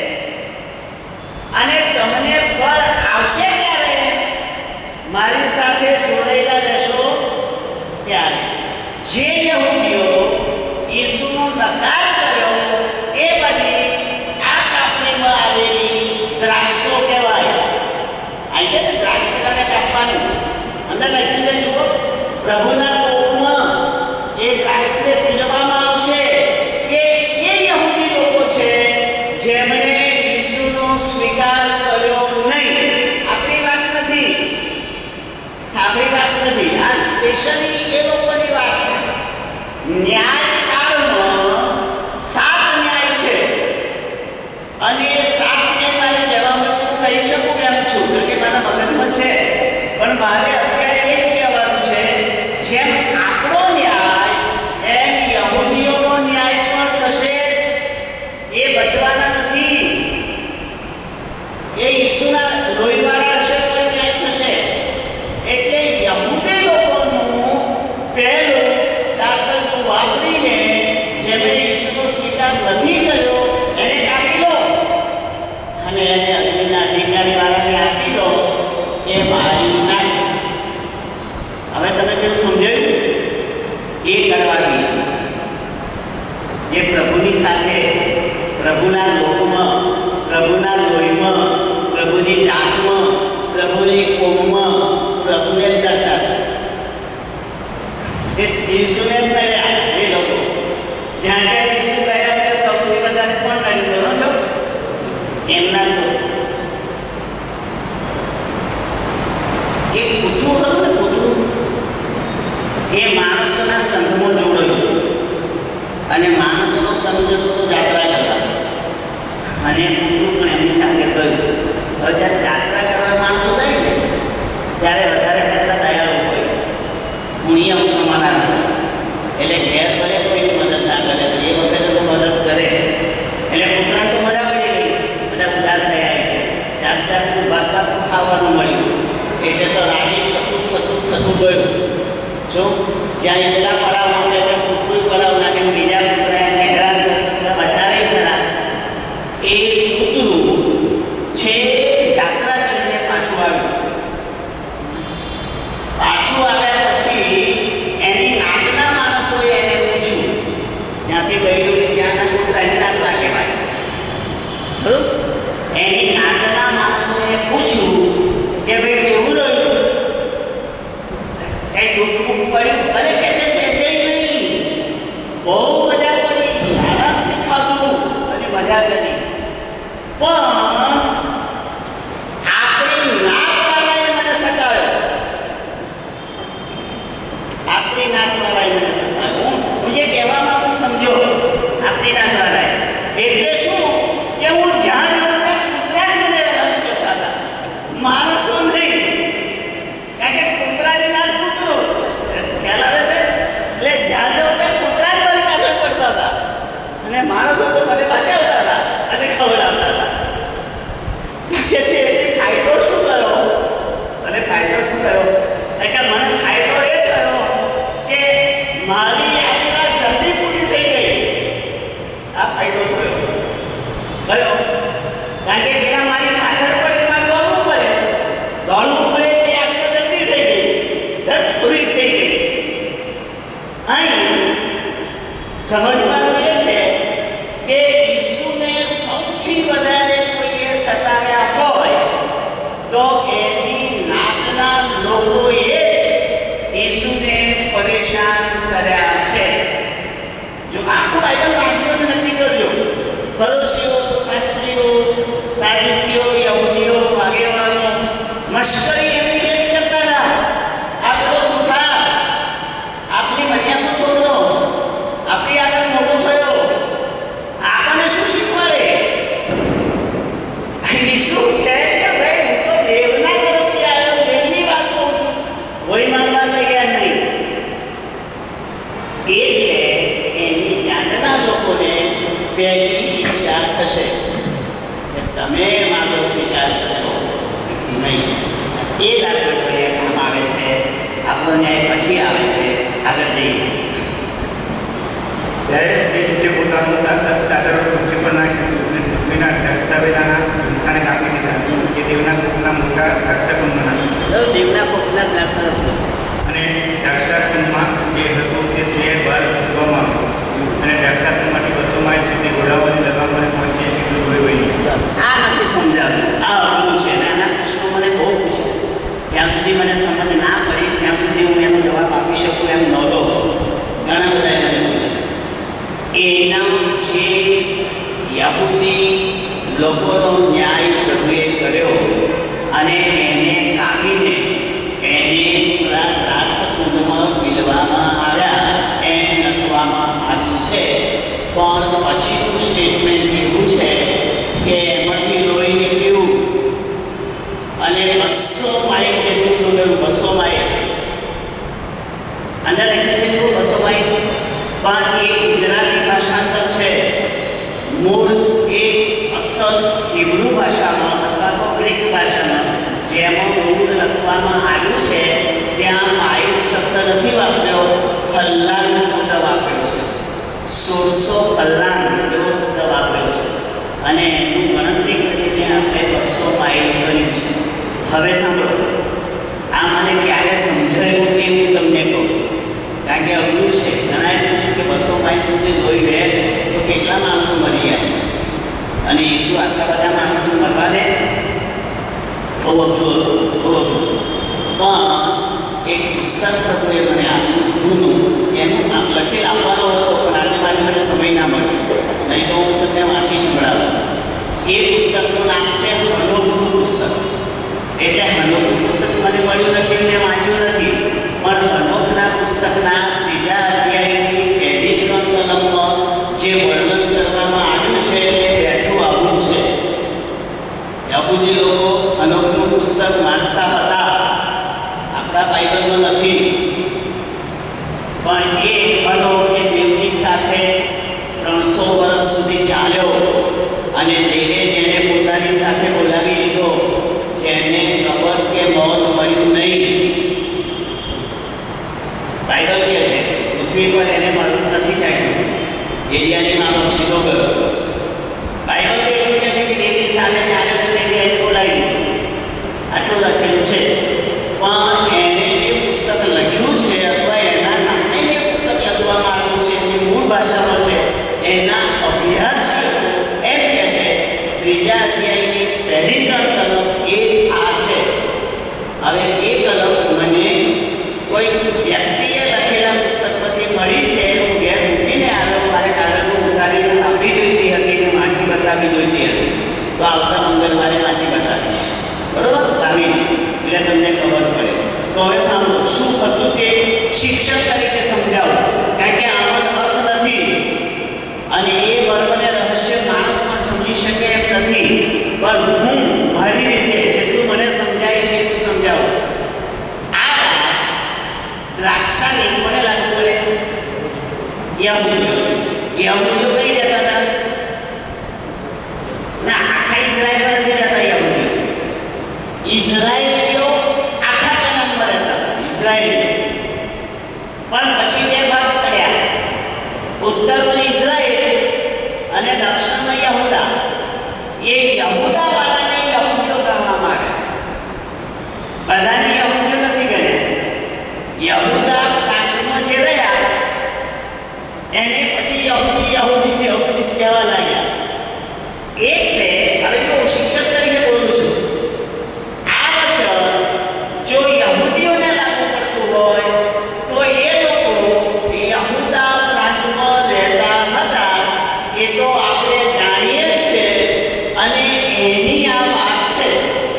અને તમને ફળ આવશે ત્યારે મારી સાથે જોડાયેલા રહેશો ત્યારે. જે યહૂદીઓ ઈસુનો નકાર કર્યો એ બધી આ કાપણીમાં આવેલી દ્રાક્ષો કહેવાય. આ છે ને દ્રાક્ષ પેલાને કાપવાનું, અંદર લખી દે જુઓ, પ્રભુના કોપમાં એ દ્રાક્ષને પીરવામાં આવશે. એ યહૂદી લોકો છે જેમણે ઈસુનો સ્વીકાર કર્યો નહીં. આપણી વાત નથી. આ સ્પેશિયલી એ લોકોની વાત છે. ન્યાયકાળમાં 7 ન્યાય છે અને એ 7 ન્યાય મારે કહેવામાં હું કહી શકું એમ છું, કારણ કે મારા મગજમાં છે. પણ મારે અત્યારે એ જ કહેવાનું છે, જેમ આપણો ન્યાય એમ યહૂદીઓનો ન્યાય પણ થશે જ. એ બચવાના નથી. એ ઈસુના લોહીવાળા હશે તો ન્યાય થશે. એટલે યહૂદી લોકોનું પહેલું તાકતું વાપરીને જેમણે ઈસુનો સ્વીકાર નથી કર્યો એને કાપી લો અને એને અગ્નિના અધિકારીવાળાને આપી દો કે મારી નાખો. હવે તમે કેવું સમજાયું? એ કરવાની જે પ્રભુની સાથે, પ્રભુના લોકમાં, પ્રભુના લોહીમાં, પ્રભુની જાતમાં, પ્રભુની કોમમાં પ્રભુને કરતા. ઈસુને મળ્યા એ લોકો. જ્યાં જ્યાં ઈસુ ગયા ત્યાં સૌથી વધારે કોણ નડ્યું કરો છો? એમના લોકો. એ કૂતરું હતું ને, કૂતરું એ માણસોના સંઘમાં જોડાયું અને માણસોનો સંઘ જતો જાત્રા કરવા. અને કૂતરું પણ એમની સાથે ગયું. હવે જ્યારે યાત્રા કરવા માણસો જાય ને ત્યારે વધારે કરતા દયાળુ હોય, પુણ્ય કમાનાર હોય. એટલે ઘેર ભલે કોઈની મદદ ના કરે, એ વખતે તો મદદ કરે. એટલે કૂતરાને તો મજા પડી ગઈ, બધા ઉદાર થયા. જાત જાતનું ભાત ખાવાનું મળ્યું એટલે તો રાજી થતું ગયું. શું જ્યાં એકલા પડાવ નાખે ત્યાં કૂતરું પડાવ નાખે, બીજા કૂતરા એને હેરાન કરતા બચાવે ખરા. એ કૂતરું છે યાત્રા કરીને પાછું આવ્યું. પાછું આવ્યા પછી એની નાતના માણસોએ એને પૂછ્યું, ત્યાંથી ગયેલું કે ત્યાંના કૂતરા એની નાતના કહેવાય. બરોબર? એની નાતના માણસોએ પૂછ્યું કે ભાઈ કેવું રહ્યું, કઈ દુઃખ મુખ પડ્યું? અરે કે છે સેજે નહીં, બહુ મજા પડી, આરામથી ખાધું અને મજા કરી. પણ આપણી નાતવાળાએ મને સતાવ્યો, આપણી નાતવાળાએ મને સતાવ્યો. હું જે કહેવા માંગુ સમજો, આપણી નાતવાળાએ એટલે શું કે હું જ્યાં જાઉં ત્યાં કૂતરા જ મને હેરાન કરતા હતા, માણસો નહીં. કારણ કે કૂતરાની નાત કૂતરો, ખ્યાલ આવે છે? એટલે જ્યાં જાઉં ત્યાં કૂતરા જ મારી પાછળ પડતા હતા અને માણસો તો મને બચાવતા હતા અને ખવડાવતા હતા. કે છે ફાયદો શું થયો? અને ફાયદો શું થયો? કે મને ફાયદો એ થયો કે મારી યાત્રા જલ્દી પૂરી થઈ ગઈ. આ ફાયદો થયો. કયો? કારણ કે પેલા મારી પાછળ પડે એમાં દોડવું પડે તે યાત્રા જલ્દી થઈ ગઈ, ધડ પૂરી થઈ ગઈ. અહીં સમજવાનું એ છે કે ઈસુને સૌથી વધારે કોઈએ સતાવ્યા હોય તો એની નાતના લોકોએ જ ઈસુને પરેશાન કર્યા છે. જો આખું બાઇબલ વાંચો ને નક્કી કરજો. ફરીસીઓ, શાસ્ત્રીઓ, સાદુકીઓ, યહૂદીઓ, આગેવાનો મશ્કરી એમની એ જ કરતા હતા. આ પેલો સુથાર, આપણી મર્યાદાનો છોકરો, આપણી આગળ મોટો થયો, આપણને શું શીખવાડે? ઈસુ કહે કે ભાઈ હું તો દેવના તરફથી આવ્યો, દેવની વાત કહું છું, કોઈ માનવા તૈયાર નહીં. એટલે એની જાતના લોકોને પહેલી શિક્ષા થશે કે તમે મારો સ્વીકાર કરો નહીં. એ દાખલો એ કામ આવે છે, આપણને પછી આવે છે. આગળ જઈએ ત્યારે તે રીતે પોતાનું દાદરો પૃથ્વી પર નાખ્યું અને પૃથ્વીના દર્શાવેલાના ઝુમખાને કાપી દીધા. એ દેવના કોકના મોટા દ્રાક્ષાકુંડમાં નાખ્યું. દેવના કોકના દ્રાક્ષા અને દ્રાક્ષાકુંડમાં જે હતું તે શહેરભર ઉગવામાં આવ્યું અને દ્રાક્ષાકુંડમાંથી 200 માઇલ સુધી ઘોડાઓની લગામોને પહોંચે એટલું લોહી વહ્યું. આ નથી સમજાવ્યું. આ અઘરું છે. નાના પ્રશ્નો મને બહુ પૂછે, જ્યાં સુધી મને સમજ ના પડી ત્યાં સુધી હું એનો જવાબ આપી શકું એમ નહોતો. ઘણા બધાએ મને પૂછ્યું. એના જે યહૂદી લોકોનો ન્યાય પ્રભુએ કર્યો અને એને કાપીને એને દ્રાક્ષકુંડમાં પીલવામાં આવ્યા એમ લખવામાં આવ્યું છે. પણ પછીનું સ્ટેટમેન્ટ એવું છે કે એમાંથી લોહી નીકળ્યું અને 200 માઇલ જેટલું દોડ્યું. 200 માઇલ અંદર લખ્યું છે 200 માઇલ, પણ એ ગુજરાતી ભાષાંતર છે. મૂળ એ અસલ હિબ્રુ ભાષામાં અથવા તો ગ્રીક ભાષામાં જેમાં મૂળ લખવામાં આવ્યું છે ત્યાં માઇલ શબ્દ નથી વાપર્યો, ફલ્લાંગ શબ્દ વાપર્યો છે. 1600 ફલ્લાંગ એવો શબ્દ વાપર્યો છે અને એનું ગણતરી કરીને આપણે 200 માઇલ કર્યું છે. હવે સાંભળો, આ મને ક્યારે સમજાયું કે હું તમને કહું, કારણ કે અઘરું છે. ઘણાએ પૂછ્યું કે 200 માઇલ સુધી લોહી વહે તો કેટલા માણસો મરી ગયા અને ઈસુ આટલા બધા માણસોને મરવા દે? બહુ અઘરું હતું, બહુ અઘરું. પણ એક પુસ્તક પ્રભુએ મને આપ્યું જૂનું, એનું લખી આપવાનો હતો પણ આજે મારી મને સમય ના મળ્યો, નહીં તો હું તમને વાંચી સંભળાવું. એ પુસ્તકનું નામ છે હનોકનું પુસ્તક. એટલે હનોકનું પુસ્તક મને મળ્યું નથી, મેં વાંચ્યું નથી, પણ હનોકના પુસ્તકના 3જા અધ્યાયની 1લી 3 કલમમાં જે વર્ણન કરવામાં આવ્યું છે તે બેઠું આવું છે. યહૂદી લોકો હનોકનું પુસ્તક વાંચતા હતા, આપણા બાઇબલમાં નથી, પણ એ હનોક જે દેવની સાથે 300 વર્ષ સુધી ચાલ્યો અને દેવે જેને પોતાની સાથે બોલાવી લીધો, જેને કબર કે મોત મળ્યું નહીં. બાઇબલ કહે છે પૃથ્વી પર એને મળવું નથી ચાલ્યું, એરિયાની માં પક્ષીઓ ગયો. બાઇબલ તો એવું કહે છે કે દેવની સાથે ચાલ્યો તો દેવી એને બોલાવી લીધો. આટલું લખેલું છે. પણ એણે જે પુસ્તક લખ્યું છે અથવા એના નામે જે પુસ્તક લખવામાં આવ્યું છે, જે મૂળ ભાષામાં છે, એના અભ્યાસીઓ એમ કહે છે 3જા અધ્યાયની પહેલી 3 કલમ એ જ આ છે. હવે એ કલમ મને કોઈ વ્યક્તિએ લખેલા પુસ્તકમાંથી મળી છે. હું ઘેર મૂકીને આવ્યો, મારે કાગળમાં ઉતારીને આપવી જોઈતી હતી ને વાંચી બતાવવી જોઈતી હતી, તો આવતા મંગળવારે વાંચી બતાવીશ, બરોબર? લાવીને એટલે તમને ખબર પડે. તો હવે સાંભળો, શું હતું તે શિક્ષક તરીકે સમજાવું, કારણ કે આનો અર્થ નથી અને એ મર્મ અને રહસ્ય માણસ પણ સમજી શકે એમ નથી, પણ હું મારી રીતે જેટલું મને સમજાય છે એટલું સમજાવું. આ વાત દ્રાક્ષાની કોને લાગુ પડે? યહૂદીઓ કઈ રહેતા હતા? ના, આખા ઇઝરાયલ નથી રહેતા યહૂદીઓ. ઇઝરાયેલીઓ આખા કનાનમાં રહેતા હતા, ઇઝરાયેલીઓ. પણ પછી 2 ભાગ પડ્યા, ઉત્તરમાં ઇઝરાયેલ અને દક્ષિણમાં યહૂદા. એ યહૂદા વાળાને યહૂદીઓ ગણવામાં આવે, બધાને યહૂદીઓ નથી ગણ્યા. યહૂદા પ્રાંતમાં જે રહ્યા એને પછી યહૂદી કહેવા લાગ્યા. એટલે હવે જો શિક્ષક તરીકે બોલું છું, આ વચન જો યહૂદીઓને લાગુ પડતું હોય તો એ લોકો યહૂદા પ્રાંતમાં રહેતા હતા, એ તો આપણે જાણીએ જ છે. અને એની આ વાત છે.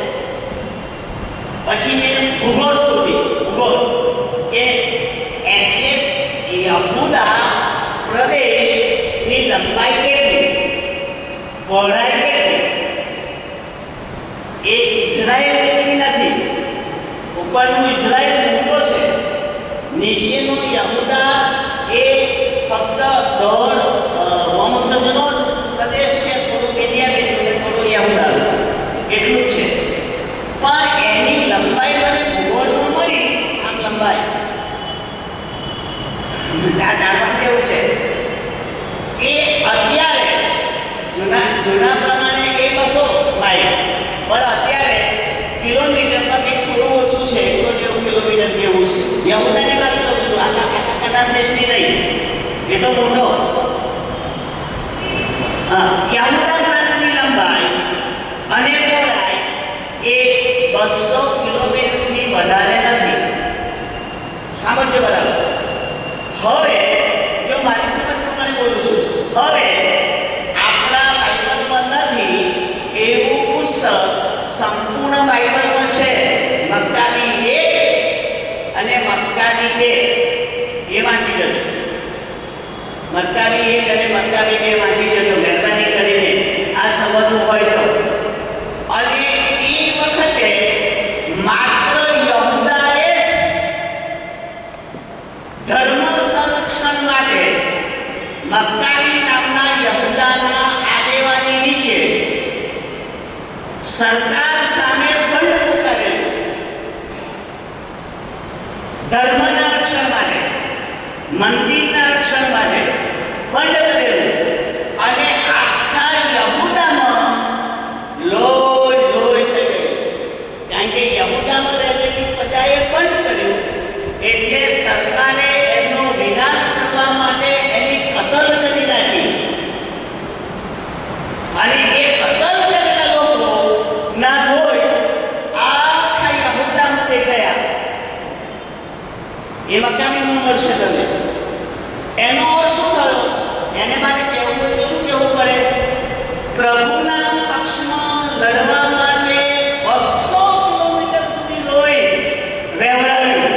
પછી મેં ભૂગોળ શોધી, ભૂગોળ કે એટલેસ યહૂદા પ્રદેશની લંબાઈ કેટલી, પહોળાઈ કેટલી? એ ઇઝરાયેલ જેટલી નથી. ઉપરનું ઇઝરાયેલ મોટો છે, નીચેનું યહૂદા એ ફક્ત 1.5 વંશજનો જ પ્રદેશ છે. થોડું બેન્યામીન અને થોડું યહૂદા એટલું જ છે. પણ એની લંબાઈ મને ભૂગોળમાં મળી. આમ લંબાઈ આ જાણવા જેવું છે. એ અત્યારે જૂના પ્રમાણે એ 200 માઇલ, પણ અત્યારે કિલોમીટરમાં કંઈક થોડું ઓછું છે, 190 કિલોમીટર જેવું છે. યહૂદાની વાત કરું છું, આખા કનાન દેશની નહીં, એ તો મોટો. યહૂદા પ્રાંતની લંબાઈ અને પહોળાઈ એ 200 કિલોમીટરથી વધારે નથી. સાંભળજો બરાબર. હવે જો મારી સમજ પ્રમાણે બોલું છું, હવે આપણા બાઇબલમાં નથી એવું પુસ્તક સંપૂર્ણ બાઇબલમાં છે. મક્કાબી 1 અને મક્કાબી 2 એ વાંચી જજો. મક્કાબી 1 અને મક્કાબી 2 વાંચી જજો મહેરબાની કરીને, આ સમજવું હોય તો. અને એ વખતે માત્ર યહૂદાએ જ ધર્મ સંરક્ષણ માટે મક્કાબી નામના યહૂદાના આગેવાની નીચે સરકાર સામે બંધ પુકારેલું. ધર્મના રક્ષણ માટે, મંદિરના રક્ષણ માટે બંધ કરેલું. અને આખા યહૂદામાં લોહી થઈ ગયું, કારણ કે યહૂદામાં રહેલી પ્રજાએ બંધ કર્યું. એટલે સરકારે એમનો વિનાશ કરવા માટે એની કતલ કરી નાખી. અને એ કતલ કરેલા લોકો ના લોહી આખા યહૂદામાં દેખાયા. એ મકામીમાં મળશે તમને. એનો અર્થ શું થયો? એને મારે કહેવું હોય તો શું કહેવું પડે? પ્રભુના પક્ષમાં લડવા માટે 200 કિલોમીટર સુધી લોહી વહેવડાવ્યું.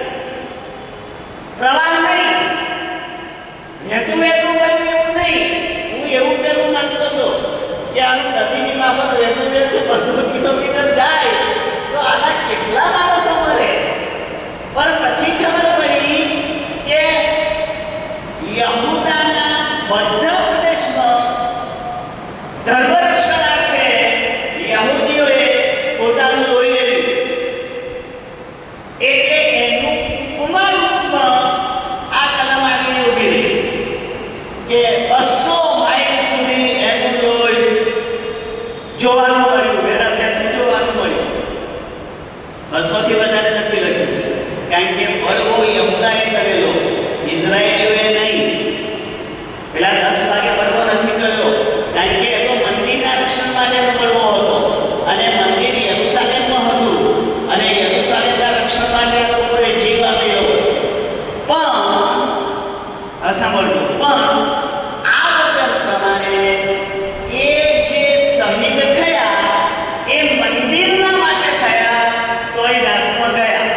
પ્રવાહ નહીં, વહેતું કર્યું એવું નહીં. હું એવું પેલું માનતો હતો કે આનું નદીની બાબત વહેતું 200 કિલોમીટર જાય તો આના કેટલા માણસો મરે. પણ પછી ખબર પડી કે યહૂદાના મધ્ય પ્રદેશમાં ધર્મ રક્ષણાર્થે યહૂદીઓએ પોતાનું લોહી લેવું. એટલે એનું ઉપમા રૂપમાં આ કલમ આવીને ઊભી રહી કે 200 માઇલ સુધી એનું લોહી જોવાનું મળ્યું, એના ત્યાં જોવાનું મળ્યું. 200 થી વધારે નથી લખ્યું, કારણ કે બળવો યહૂદાએ કરેલો, ઇઝરાયેલીઓએ નહીં. પેલા 10 વાગે બળવો નથી કર્યો, કારણ કે એ તો મંદિરના રક્ષણ માટેનો બળવો હતો અને મંદિર યરૂશાલેમમાં હતું અને યરૂશાલેમના રક્ષણ માટે લોકોએ જીવ આપ્યો. પણ સાંભળજો, પણ આ વચન પ્રમાણે એ જે શહીદ થયા એ મંદિરના માટે થયા તોય નાશમાં ગયા.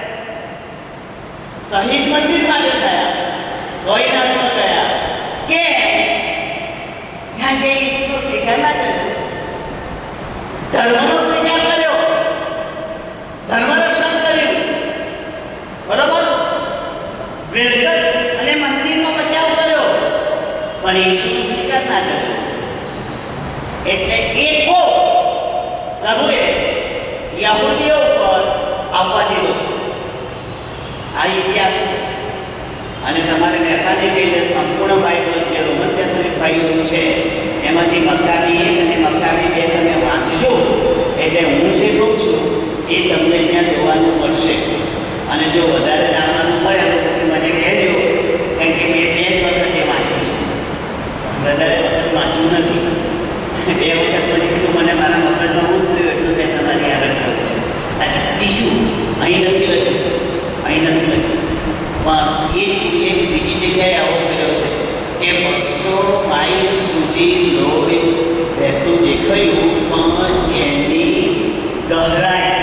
શહીદ મંદિર માટે થયા તોય નાશમાં ગયા. કે કારણ કે ઈશ્વરનો સ્વીકાર ના કર્યો, ધર્મનો સ્વીકાર કર્યો, ધર્મ રક્ષણ કર્યું, બરોબર, મિલકત અને મંદિરનો બચાવ કર્યો, પણ ઈશ્વરનો સ્વીકાર ના કર્યો. એટલે એકો પ્રભુએ યહૂદીઓ ઉપર આવવા દીધો. આ ઇતિહાસ છે. અને તમારે મહેરબાની કરીને સંપૂર્ણ બાઇબલ જે રોમન કેથોલિક ભાઈઓનું છે એમાંથી મક્કાબી 1 અને મક્કાબી 2 તમે વાંચજો. એટલે હું જે કહું છું એ તમને ત્યાં જોવાનું મળશે. અને જો વધારે જાણવાનું મળે તો પછી મને કહેજો, કારણ કે મેં 2 જ વખત એ વાંચ્યું છે, વધારે વખત વાંચ્યું નથી. 2 વખત પછી એટલું મને મારા મગજમાં ઉતર્યું એટલું મેં તમારી આગળ કહ્યું છે. અચ્છા, બીજું અહીં નથી લખ્યું, અહીં નથી લખ્યું, પણ એ એક બીજી જગ્યાએ આવો કર્યો છે કે 200 માઇલ સુધી લોહી વહેતું દેખાયું, પણ એની ગહરાઈ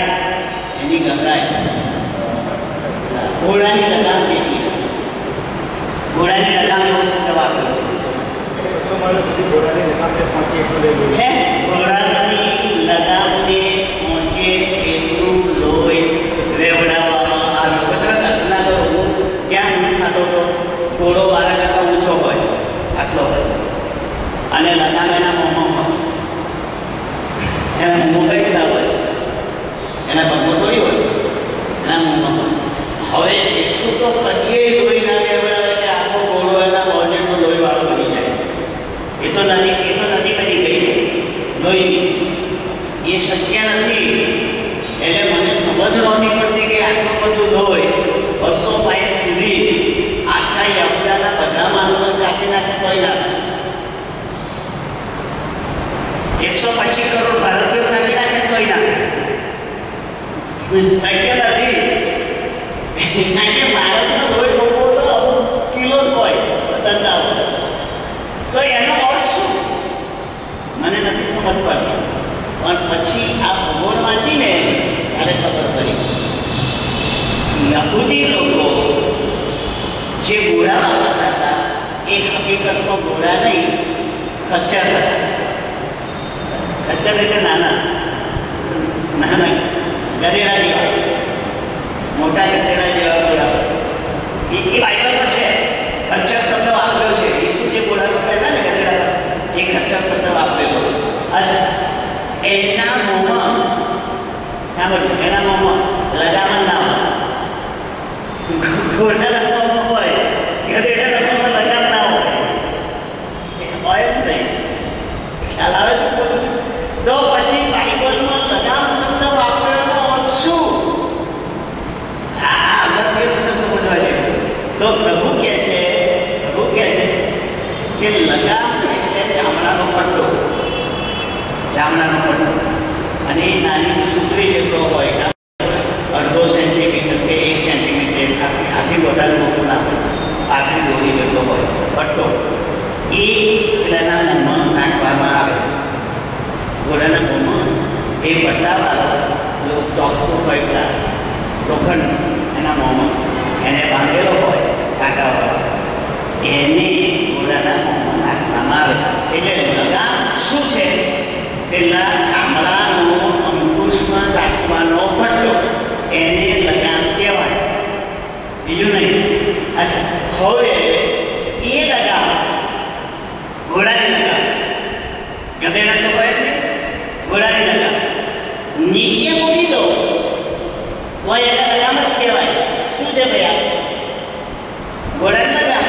ઘોડાની લગામ કેટલી, ઘોડાની લગામ એવો શબ્દ વાપર્યો છે. ઘોડાની લગામને પહોંચે એટલું લોહી વેવડાવવામાં આવ્યું. કદાચ કલ્પના કરો, હું ક્યાં ઊંટ ખાતો હતો, ઘોડો મારા કરતાં ઊંચો હોય, આટલો હોય, અને લગામ એના મોંમાં હોય, એના મોંમાં કઈ ના હોય, એના પગમાં થોડી હોય, એના મોંમાં હોય. હવે એટલું તો કદીએ લોહી ના વેવડાવે કે આખો ઘોડો એના મોં જેટલો લોહી વાળો બની જાય. એ તો નદી બની ગઈ ને લોહીની, એ શક્ય નથી. એટલે મને સમજ નહોતી પડતી કે આટલું બધું લોહી 200 માઇલ સુધી આખા યહૂદાના બધા માણસો કાપી નાખે તોય ના થાય. 125 કરોડ ભારતીયો કાપી નાખે તોય ના થાય. શક્ય નથી, કારણ કે માણસનો લોહી બહુ તો અમુક કિલો જ હોય બદલતા હોય. તો એનો અર્થ શું મને નથી સમજ પડતી. પણ પછી આ ભૂગોળ વાંચીને ત્યારે ખબર પડી યહૂદી લોકો જે ઘોડા વાપરતા હતા એ હકીકતમાં ઘોડા નહીં, ખચ્ચર હતા. ખચ્ચર એટલે નાના ગધેડા જેવા, મોટા ગધેડા જેવા ઘોડા. એ બાઇબલમાં છે, ખચ્ચર શબ્દ વાપર્યો છે. ઈસુ જે ઘોડાનો પહેલા ને ગધેડા એ ખચ્ચર શબ્દ વાપરેલો છે. અચ્છા, એના મોંમાં સાંભળ્યું, એના મોંમાં લગામ ના હોય. ઘોડાના મોંમાં હોય, ગધેડાના મોંમાં લગામ ના હોય, હોય જ નહીં. ખ્યાલ આવે છે બોલું છું? તો પછી બાઇબલમાં લગામ શબ્દ વાપરવાનો અર્થ શું? આ અગત્યનું છે સમજવા જેવું. તો પ્રભુ કહે છે કે લગામ એટલે ચામડાનો પટ્ટો, ચામડાનો પટ્ટો, અને એ નાની સૂત્રી જેટલો હોય, 1/2 સેન્ટીમીટર કે 1 સેન્ટીમીટર, આથી વધારે મોટો ના હોય, આથી દોરી જેટલો હોય પટ્ટો. એ પેલાના મોંમાં નાખવામાં આવે, ઘોડાના મોંમાં. એ પટ્ટાવાળો ચોખ્ખું હોય, પેલા લોખંડ એના મોંમાં એને બાંધેલો હોય કાંટાવાળો, એને ઘોડાના મોંમાં નાખવામાં આવે. એટલે લગામ શું છે? પેલા ચામડાનો હવે એ લગામ ઘોડાની લગામ, ગધેડા તો હોય જ નહીં, ઘોડાની લગામ નીચે મૂકી દો તો એને લગામ જ કહેવાય. શું છે ભાઈ આ? ઘોડાની લગામ.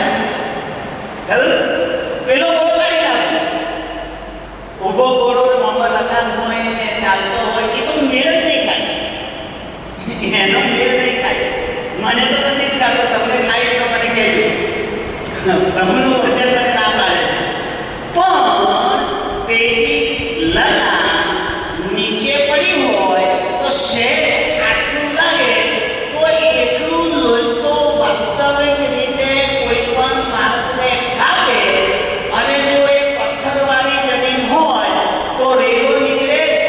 પેલો ઘોડો કાઢી નાખો, ઊભો ઘોડો મોમાં લગામ હોય ને ચાલતો હોય એ તો મેળ જ નહીં ખાય, એનો મેળ નહીં ખાય. મને તો નથી જ ખાતો, તમને ખાય તો મને કહેજો. પ્રભુનું વચન મને ના પાડે છે. પણ પેલી લગામ નીચે પડી હોય તો શેર આટલું લાગે તો એટલું લોહી તો વાસ્તવિક રીતે કોઈ પણ માણસને કાપે. અને જો એ પથ્થરવાળી જમીન હોય તો રેલો નીકળે જ.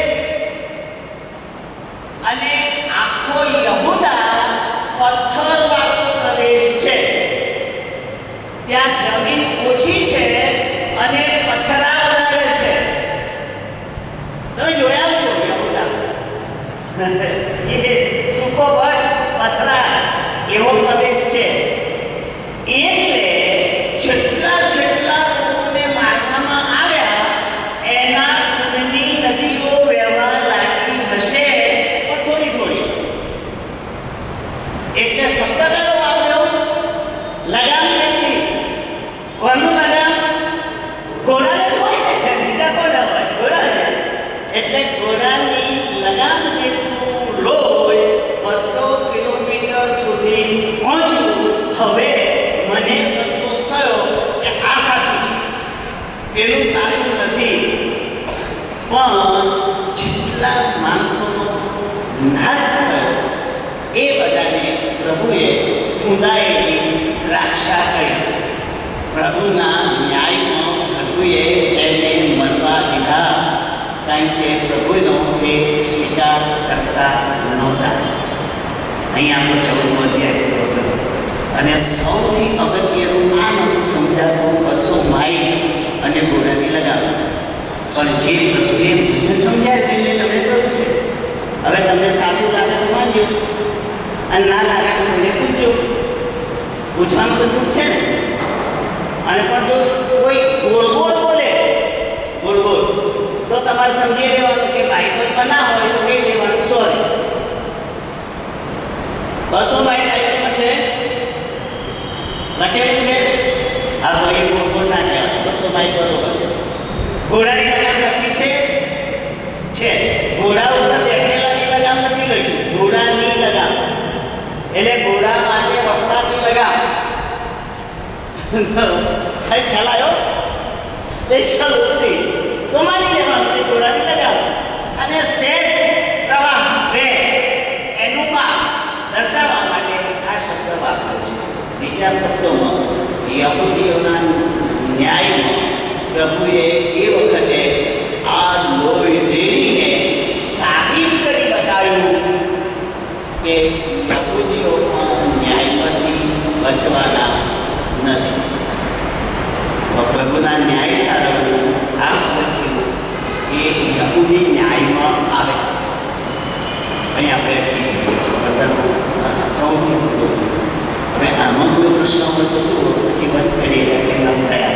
અને આખો યહૂદા પથ્થરવાળો પ્રદેશ છે, ત્યાં જમીન ઓછી છે અને પથ્થરા વધારે છે. તમે જોયા છો યહૂદા એ સૂકો ભટ્ટ પથરા એવો પ્રદેશ છે. એટલે જેટલા લોકોને મારવામાં આવ્યા એના ખૂનની નદીઓ વહેવા લાગી હશે, પણ થોડી થોડી. એટલે શબ્દ કયો વાપર્યો? લગામ કેટલી? કોનું લગામ? ઘોડાને હોય ને, બીજા કોને હોય? ઘોડાને. એટલે ઘોડાની લગામ જેટલું લોહી 200 કિલોમીટર સુધી પહોંચ્યું. હવે મને સંતોષ થયો કે આ સાચું છે, પેલું સાચું નથી. પણ જેટલા માણસોનો નાશ થયો એ બધાને પ્રભુએ ફૂંદાયેલી દ્રાક્ષા કરી. પ્રભુના ન્યાયમાં પ્રભુએ એને મરવા દીધા, કારણ કે પ્રભુનો એ સ્વીકાર કરતા નહોતા. અહીંયા આપણો 14મો અધ્યાય પૂરો થયો. અને સૌથી અગત્યનું આ નવું સમજાતું 200 માઇલ અને ઘોડાની લગામ. પણ જે પ્રભુએ મને સમજાય તેને તમે કહ્યું છે. હવે તમને સાચું લાગે તો માનજો, અને ના લાગે તો મને પૂછજો. પૂછવાનું તો છૂટ છે ને. અને પણ જો કોઈ ગોળ બોલે ગોળ તો તમારે સમજી લેવાનું કે બાઇબલમાં ના હોય તો કહી દેવાનું સોરી. 200 માઇલ બાઇબલમાં છે લખેલું છે. આ તો એ ગોળ ના કહેવાય, 200 માઇલ બરોબર છે. ઘોડાની લગામ લખી છે. ઘોડા ઉપર બેઠેલાની લગામ નથી લખ્યું, ઘોડાની લગામ. એટલે ઘોડા માટે વપરાતી લગામ. કઈ ખ્યાલ આવ્યો? સ્પેશિયલ હતી તો માની લેવાનું કે ઘોડાની લગામ. અને સહેજ પ્રવાહ વે એનું માપ દર્શાવવા માટે આ શબ્દ વાપર્યો છે. બીજા શબ્દોમાં યહૂદીઓના ન્યાયમાં પ્રભુએ એ વખતે આ લોહી રેડીને સાબિત કરી બતાવ્યું કે યહૂદીઓ પણ ન્યાયમાંથી બચવાના નથી. તો પ્રભુના ન્યાયકારોનું આ બચ્યું એ યહૂદી ન્યાયમાં આવે. અહીં આપણે 14 હવે આમાં કોઈ પ્રશ્ન હોય તો જુઓ, પછી બંધ કરીએ કે ન થયા.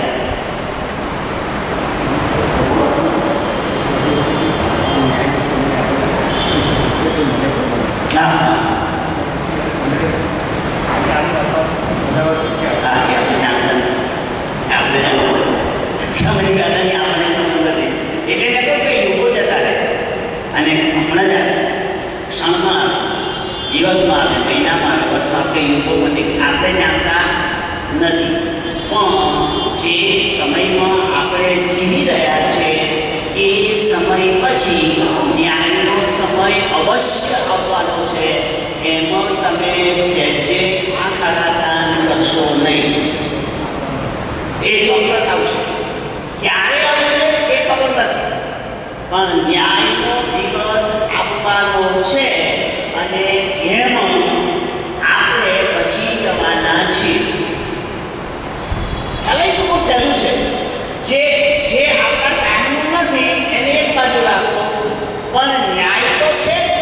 સમયગાળાની આપણને ખબર નથી. એટલે કે યુગો જતા રહે અને હમણાં જ ક્ષણમાં દિવસમાં આવે, મહિનામાં આવે, વર્ષમાં કે યુગો બની આપણે જાણતા નથી. પણ જે સમયમાં આપણે જીવી રહ્યા છે એ સમય પછી ન્યાયનો સમય અવશ્ય આવવાનો છે. એમાં તમે સહેજે આંખ આડાદાન કરશો નહીં. એ ચોક્કસ આવશે. ક્યારે આવશે એ ખબર નથી, પણ ન્યાયનો દિવસ આપવાનો છે અને એમાં આપણે બચી જવાના છીએ. ખ્યાલ તો બહુ સહેલું છે. જે આપણા કામનું નથી એને એક બાજુ રાખો, પણ ન્યાય તો છે જ.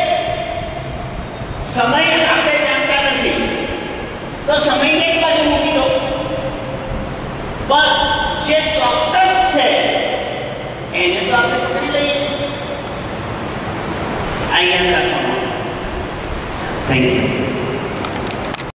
સમય આપણે જાણતા નથી તો સમયને એક બાજુ મૂકી દો. તો આપણે પકડી લઈએ. આ યાદ રાખવાનું. Thank you.